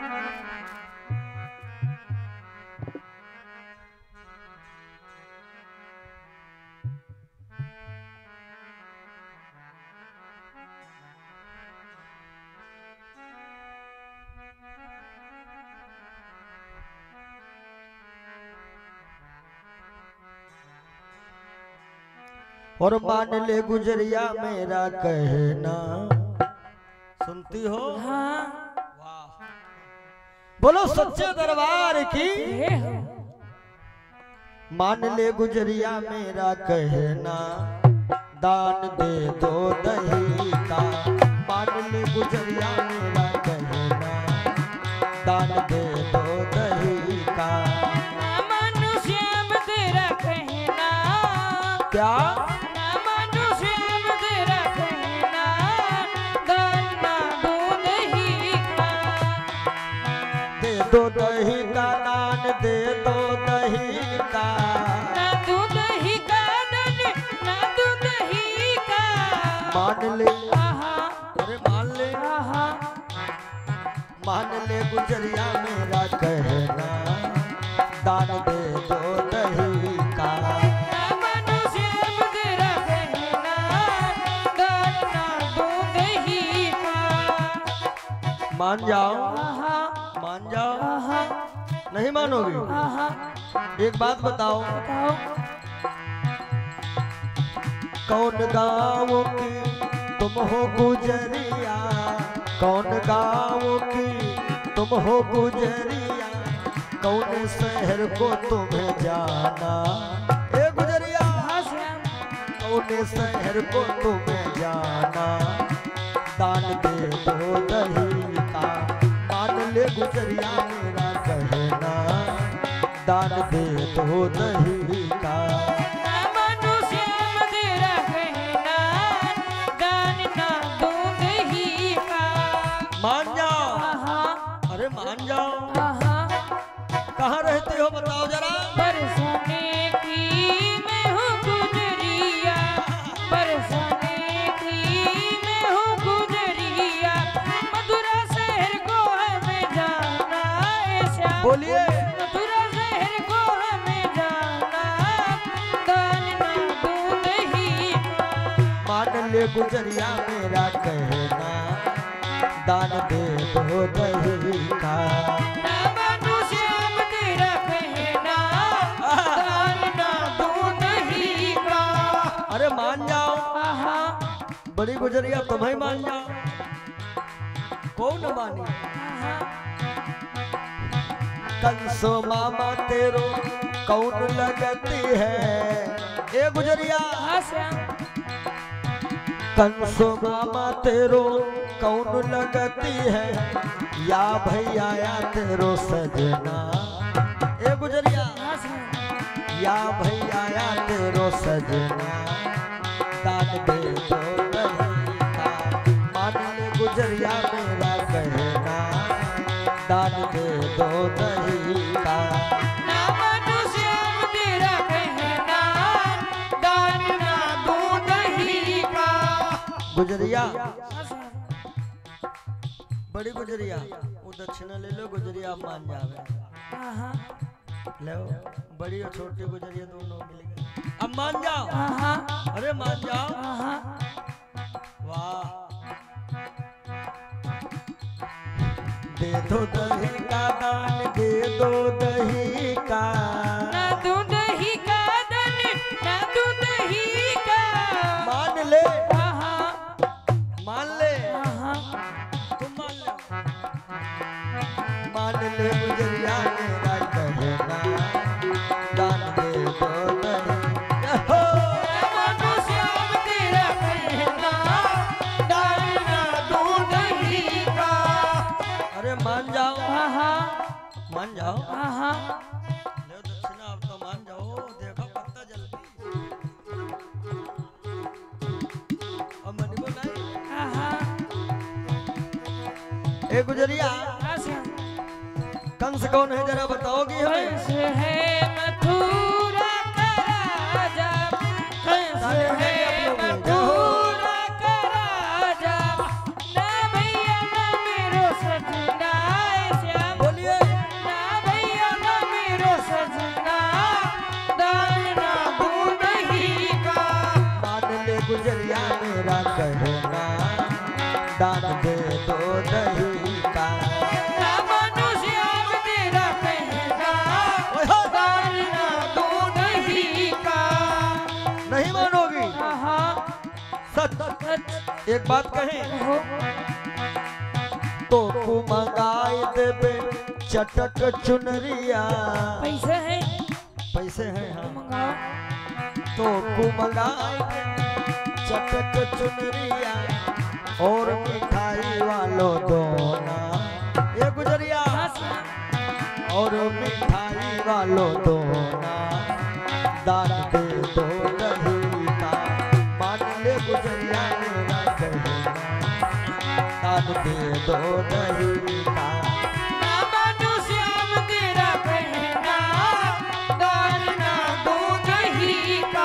S1: और मान ले गुजरिया मेरा कहना, सुनती हो?
S2: हाँ
S1: वाह, बोलो सच्चे दरबार की।
S2: हे हो
S1: मान ले गुजरिया मेरा कहना, दान दे दो दही का। मान ले गुजरिया मेरा कहना, दान दे दो दही का।
S2: ना मानो श्याम तेरा कहना,
S1: क्या
S2: ना मानो श्याम तेरा कहना, दान ना दो दही का।
S1: दे दो दही का, दान दे दो दही का।
S2: ना दो दही का दान, ना दो दही का।
S1: मान ले,
S2: आहा
S1: अरे मान ले,
S2: आहा
S1: मान ले गुजरिया मेरा कहना, दान दे दो दही का।
S2: ना मानो श्याम तेरा कहना, दान ना दो दही का।
S1: मान जाओ,
S2: आहा
S1: मान जाओ।
S2: आहा
S1: नहीं मानोगी?
S2: आहा
S1: एक बात बताओ,
S2: बताओ
S1: कौन गाँव की तुम हो गुजरिया? कौन गाँव की तुम हो गुजरिया? कौन शहर को तुम्हें जाना? ए गुजरिया,
S2: हाँ श्याम
S1: कौन शहर को तुम्हें जाना? दान दे दो दही का। मान ले गुजरिया मेरा कहना, दान दे दो दही का।
S2: ना मानो श्याम तेरा कहना, दान ना दो दही का।
S1: मान जाओ,
S2: आहा
S1: अरे मान जाओ।
S2: आहा
S1: कहाँ रहते हो बताओ जरा?
S2: बरसाने की मैं हूँ गुजरिया, बरसाने की मैं हूँ गुजरिया। मथुरा शहर को हमें जाना है श्याम,
S1: बोलिए।
S2: मथुरा शहर को हमें जाना,
S1: ले गुजरिया मेरा कहना, दान दे दो दही का।
S2: ना मानू श्याम तेरा कहना, दान ना दूं दही का।
S1: अरे मान जाओ,
S2: आहा,
S1: बड़ी गुजरिया तुम्हें मान जाओ, कौन न मानी।
S2: आहा,
S1: कंसो मामा तेरो कौन लगती है, ए गुजरिया।
S2: हाँ श्याम,
S1: कंसो मामा तेरो कौन लगती है, या भैया या तेरो सजना, ए गुजरिया।
S2: हाँ श्याम,
S1: या भैया या तेरो सजना, दान दे दो दही का। मान ले गुजरिया मेरा कहना, दान दे दो दही का।
S2: ना मानू श्याम तेरा कहना, दान ना दूं दही का।
S1: गुजरिया,
S2: हाँ श्याम,
S1: बड़ी गुजरिया, वो दक्षिणा ले लो गुजरिया, आप मान जावे।
S2: आहा,
S1: ले बड़ी और छोटी गुजरिया दोनों मिल गए, अब मान जाओ।
S2: आहा,
S1: अरे मान जाओ,
S2: आहा,
S1: वाह। दे दो दही का दान, दे दो दही का।
S2: ना दूं दही का दान, ना दूं दही का।
S1: मान ले,
S2: आहा,
S1: मान ले,
S2: आहा,
S1: तुम मान ले। मान ले गुजरिया मेरा कहना, दान दे दो दही। हो,
S2: ना मानू श्याम तेरा कहना, दान ना दूं दही का।
S1: अरे मान जाओ,
S2: आहा,
S1: मान जाओ।
S2: आहा,
S1: ले दक्षिणा, अब तो मान जाओ, देखो पत्ता जल्दी। अब मनिबो नहीं।
S2: आहा,
S1: ए गुजरिया,
S2: हाँ श्याम,
S1: कंस कौन है जरा बताओगी हमें।
S2: कंस है मथुरा का राजा, कंस है मथुरा का राजा। ना भैया ना मेरो सजना, ए श्याम,
S1: बोलिए।
S2: ना भैया ना मेरो सजना, दान ना दूं दही का।
S1: मान ले गुजरिया मेरा कहना, दान दे दो दही का।
S2: ना मानू श्याम तेरा कहना,
S1: ओए हो,
S2: दान ना दूं दही का।
S1: नहीं मानोगी,
S2: आहा,
S1: सच।
S2: सच
S1: एक बात कहें
S2: हो,
S1: तो को मंगाई देबे चटक चुनरिया।
S2: पैसे है
S1: पैसे हैं हाँ,
S2: मंगाओ।
S1: तो को मंगाई दे चटक चुनरिया, और मिठाई वालों दोना, ये गुजरिया।
S2: हाँ श्याम,
S1: और मिठाई वालों दोना, दान दे दो दही का। मान ले गुजरिया मेरा कहना, दान दे दो दही का।
S2: ना मानू श्याम तेरा कहना, दान ना दूं दही का।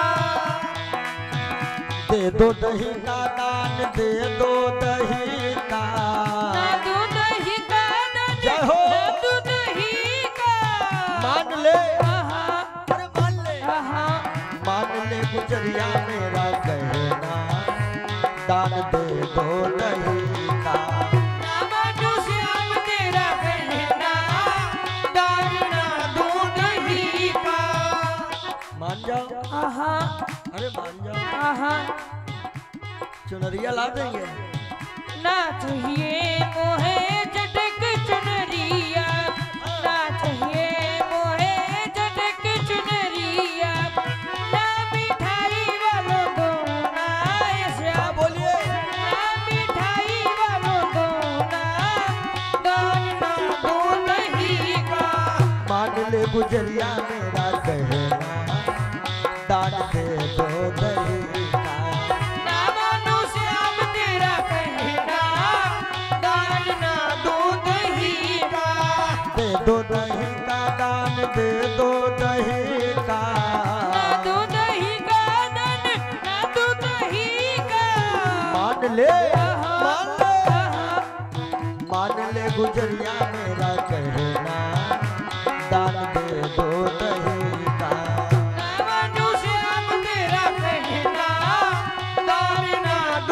S1: दे दो दही का दान, दे दो दही का।
S2: ना दूं दही का दान,
S1: जय हो।
S2: ना दूं दही का।
S1: मान ले,
S2: आहा,
S1: अरे मान ले,
S2: आहा,
S1: मान ले गुजरिया मेरा कहना, दान दे दो दही का।
S2: ना मानू श्याम तेरा कहना, दान ना दूं दही का।
S1: मान जाओ,
S2: आहा,
S1: अरे मान जाओ,
S2: आहा,
S1: चुनरिया ला देंगे।
S2: ना चाहिए मोहे चटक चुनरिया, ना चाहिए मोहे चटक चुनरिया। ना मिठाई वालों दोना, ए श्याम,
S1: बोलिए।
S2: ना मिठाई वालों दोना, दान ना दूं दही का।
S1: मान ले गुजरिया मेरा कहना, दान दे दो दही का।
S2: ना मानू श्याम तेरा कहना, दान ना दूं दही का।
S1: दे दो दही का दान, दे दो दही का।
S2: ना दूं दही का दान, ना दूं दही का।
S1: मान ले,
S2: आहा,
S1: मान ले,
S2: आहा,
S1: मान ले गुजरिया मेरा कहना, दान दे दो दही का।
S2: ना मानू श्याम तेरा कहना, दान ना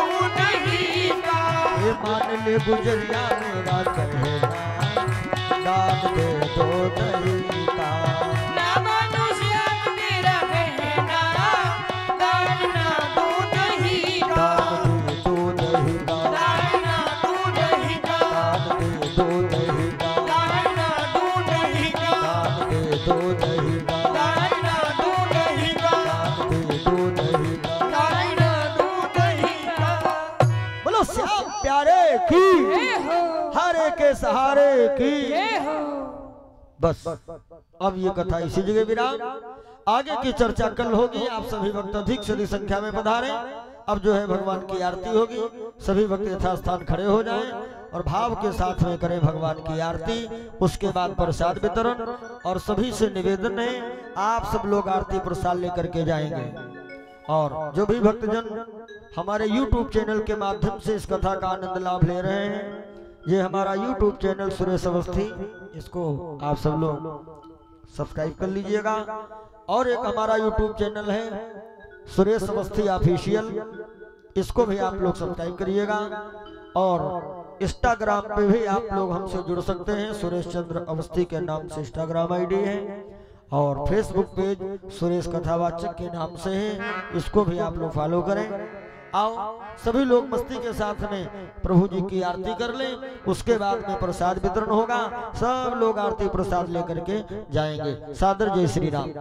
S1: ले गुजरिया मेरा कहना, दान दे दो दही का।
S2: ना मानो श्याम तेरा कहना, दान ना दो दही का।
S1: दान दे दो दही का,
S2: दान ना दो दही का।
S1: दान दे दो दही का,
S2: दान ना दो दही का।
S1: दान दे दो दही का,
S2: दान ना दो दही का।
S1: दान दे दो दही का।
S2: दान ना दो दही का।
S1: बोलो श्याम प्यारे की,
S2: जय हो,
S1: हरे के सहारे की।
S2: जय हो।
S1: बस अब ये कथा इसी जगह विराम, आगे की चर्चा कल होगी। आप सभी भक्त अधिक से अधिक संख्या में पधारें। अब जो है भगवान की आरती होगी, सभी भक्त यथास्थान खड़े हो जाएं और भाव के साथ में करें भगवान की आरती। उसके बाद प्रसाद वितरण, और सभी से निवेदन है आप सब लोग आरती प्रसाद लेकर के जाएंगे। और जो भी भक्तजन हमारे यूट्यूब चैनल के माध्यम से इस कथा का आनंद लाभ ले रहे हैं, ये हमारा यूट्यूब चैनल सुरेश अवस्थी, इसको आप सब लोग सब्सक्राइब कर लीजिएगा। और एक हमारा यूट्यूब चैनल है सुरेश अवस्थी ऑफिशियल, इसको भी आप लोग सब्सक्राइब करिएगा। और इंस्टाग्राम पे भी आप लोग हमसे जुड़ सकते हैं, सुरेश चंद्र अवस्थी के नाम से इंस्टाग्राम आईडी है। और फेसबुक पेज सुरेश कथावाचक के नाम से है, इसको भी आप लोग फॉलो करें। आओ सभी लोग मस्ती के साथ में प्रभु जी की आरती कर लें। उसके बाद में प्रसाद वितरण होगा, सब लोग आरती प्रसाद लेकर के जाएंगे। सादर जय श्री राम।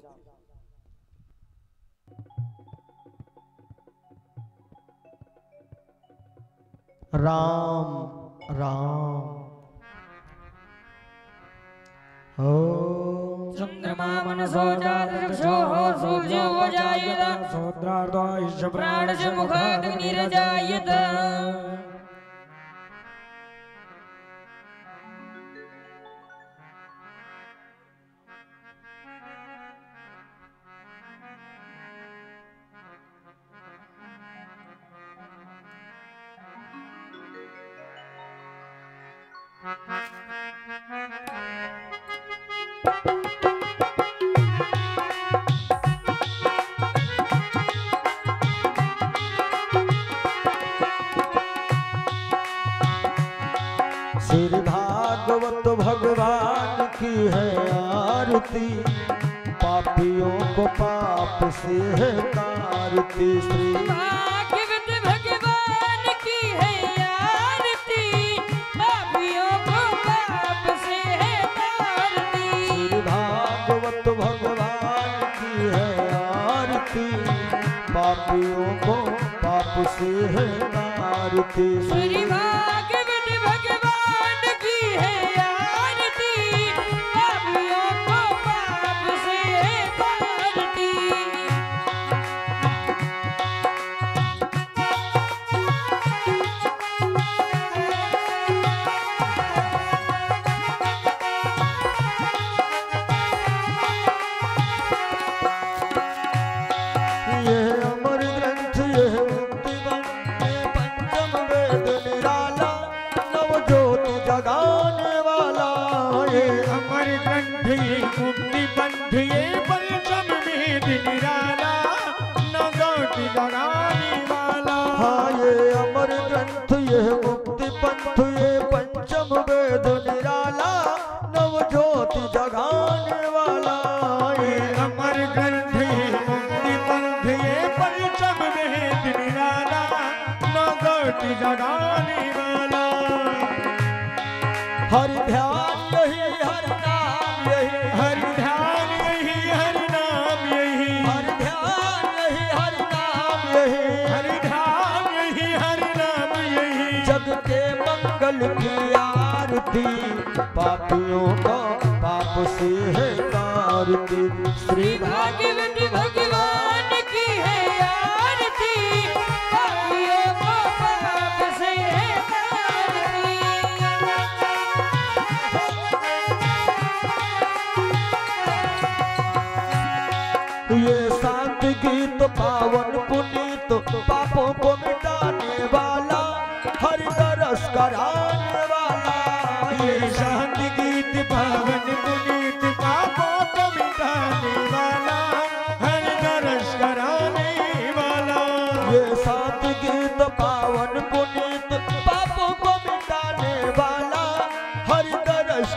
S1: राम राम। ओ
S2: चंद्रमा मनसो जातचक्षुः सूर्यो जायत
S3: सोद्रार्धः
S2: प्राणस्य मुखात् अग्निर्जायत।
S1: श्री भागवत भगवान की है आरती, पापियों को पाप से है तारती। श्री
S2: भागवत भगवान की है आरती, पापियों को पाप से है तारती।
S1: श्री भागवत भगवान की है आरती, पापियों को पाप से है तारती।
S2: श्री भागवत भगवान की है आरती, पापियों को पाप से है तारती।
S1: यह अमर ग्रंथ यह मुक्ति बंदे, पंचम वेद निराला, नव ज्योति जगाने वाला। ये
S3: अमर ग्रंथ ये मुक्ति पंथ ये पंचम वेद निराला, नवज्योति जगाने वाला।
S1: हाँ ये अमर ग्रंथ यह मुक्ति पंथ ये पंचम वेद निराला, नव ज्योति जगाने वाला।
S3: ये अमर ग्रंथ ये मुक्ति पंथ ये पंचम वेद निराला, नवज्योति जगाने वाला।
S1: हरि ध्यान यही हर नाम यही,
S3: हर ध्यान यही हर नाम यही,
S1: हर ध्यान यही हर नाम यही,
S3: हर ध्यान यही हर नाम यही।
S1: जग के मंगल की आरती, पापियों का पाप से है तारती। श्री
S2: भागवत भगवान की है आरती, पापियों को पाप से है तारती।
S1: ये शांत गीत पावन पुनीत, पापों को मिटाने वाला, हरि दरस कराने वाला।
S3: ये शांत गीत पावन पुनीत, पापों को मिटाने वाला, हर दरस कराने वाला।
S1: ये शांत गीत पावन पुनीत, पापों को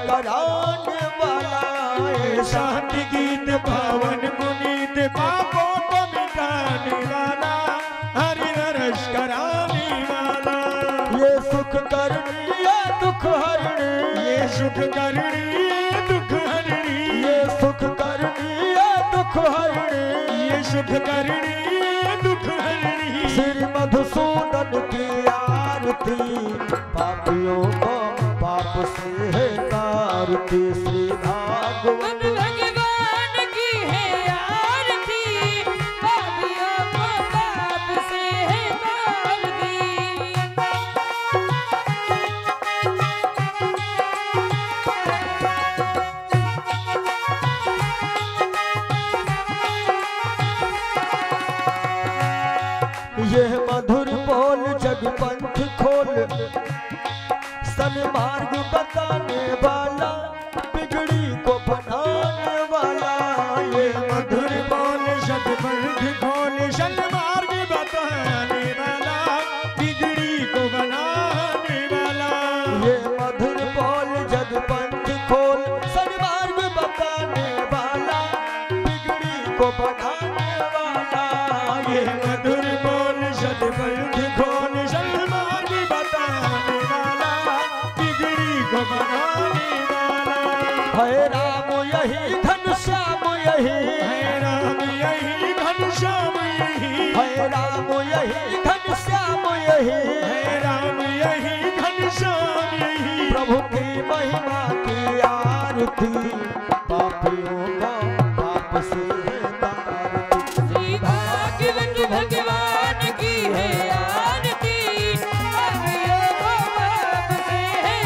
S1: कराने वाला है।
S3: शांति गीत पावन पुनीत पापों को मिटाने वाला, हरि नरस कराने वाला।
S1: ये सुख करनी है दुख हरणी,
S3: ये सुख करनी है दुख हरणी,
S1: ये सुख करनी है दुख हरणी,
S3: ये सुख करनी है दुख हरणी।
S1: श्री मधुसूदन की आरती, पापियों को पाप से है तारती। श्री भागवत
S2: भगवान की है आरती, पापियों को पाप से है तारती।
S1: यह मधुर बोल जगपंथ खोल, सन्मार्ग बताने वाला, बिगड़ी को बनाने वाला। ये
S3: मधुर बोल सतपंथ खोल, सन्मार्ग बताने वाला, बिगड़ी को बनाने वाला।
S1: ये मधुर बोल जगपंथ खोल, सन्मार्ग बताने वाला, बिगड़ी को बनाने वाला।
S3: ये मधुर बोल सतपंथ खोल, सन्मार्ग बताने वाला, बिगड़ी को बनाने वाला।
S1: है राम यही घनश्याम यही,
S3: है राम यही घनश्याम यही,
S1: है राम यही घनश्याम यही,
S3: है राम यही घनश्याम यही।
S1: प्रभु की महिमा की आरती, पापियों का पाप से है तारती।
S2: श्री भागवत भगवान की है आरती, पापियों को पाप से है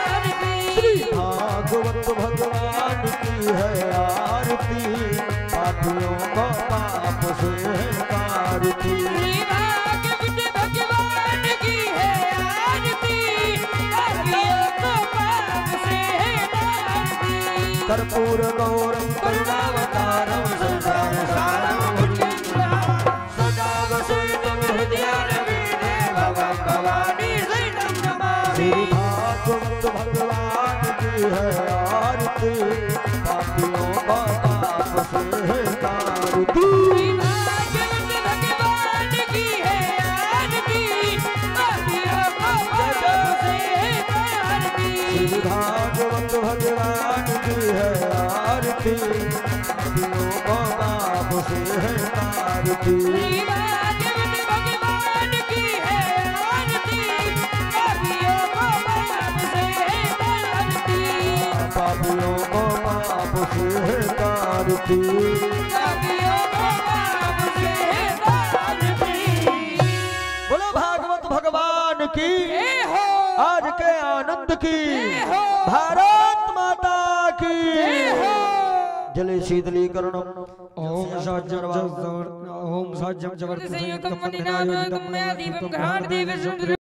S2: तारती।
S1: भागवत भगवान की है आरती, पापियों को पाप से है तारती।
S2: श्री भागवत भगवान की है आरती, पापियों को पाप से है तारती।
S1: कर्पूर गौरम करुणावतारम संसार सारम भुजगेन्द्रहारं, सदा वसंतं हृदयारविन्दे भवं भवानी सहितं नमामि। श्री भागवत भगवान की है आरती, पापियों का पाप से है तारती।
S2: श्री भागवत भगवान की है आरती, पापियों को पाप से है तारती।
S1: श्री भागवत भगवान की है आरती, पापियों को पाप से है तारती।
S2: श्री भागवत भगवान की है आरती, पापियों को पाप से है तारती।
S1: पापियों को पाप से है तारती।
S2: पापियों को पाप से है तारती।
S1: बोलो भागवत भगवान की,
S2: जय हो,
S1: आज के आनंद की,
S2: जय हो,
S1: भारत माता की।
S2: जय हो।
S1: जले शीतलीकरणम
S3: ओम सज्जम ओम सज्जम जवर्तते
S2: संयुक्तं वन्दिनानागं मया दीपं घ्राणदेव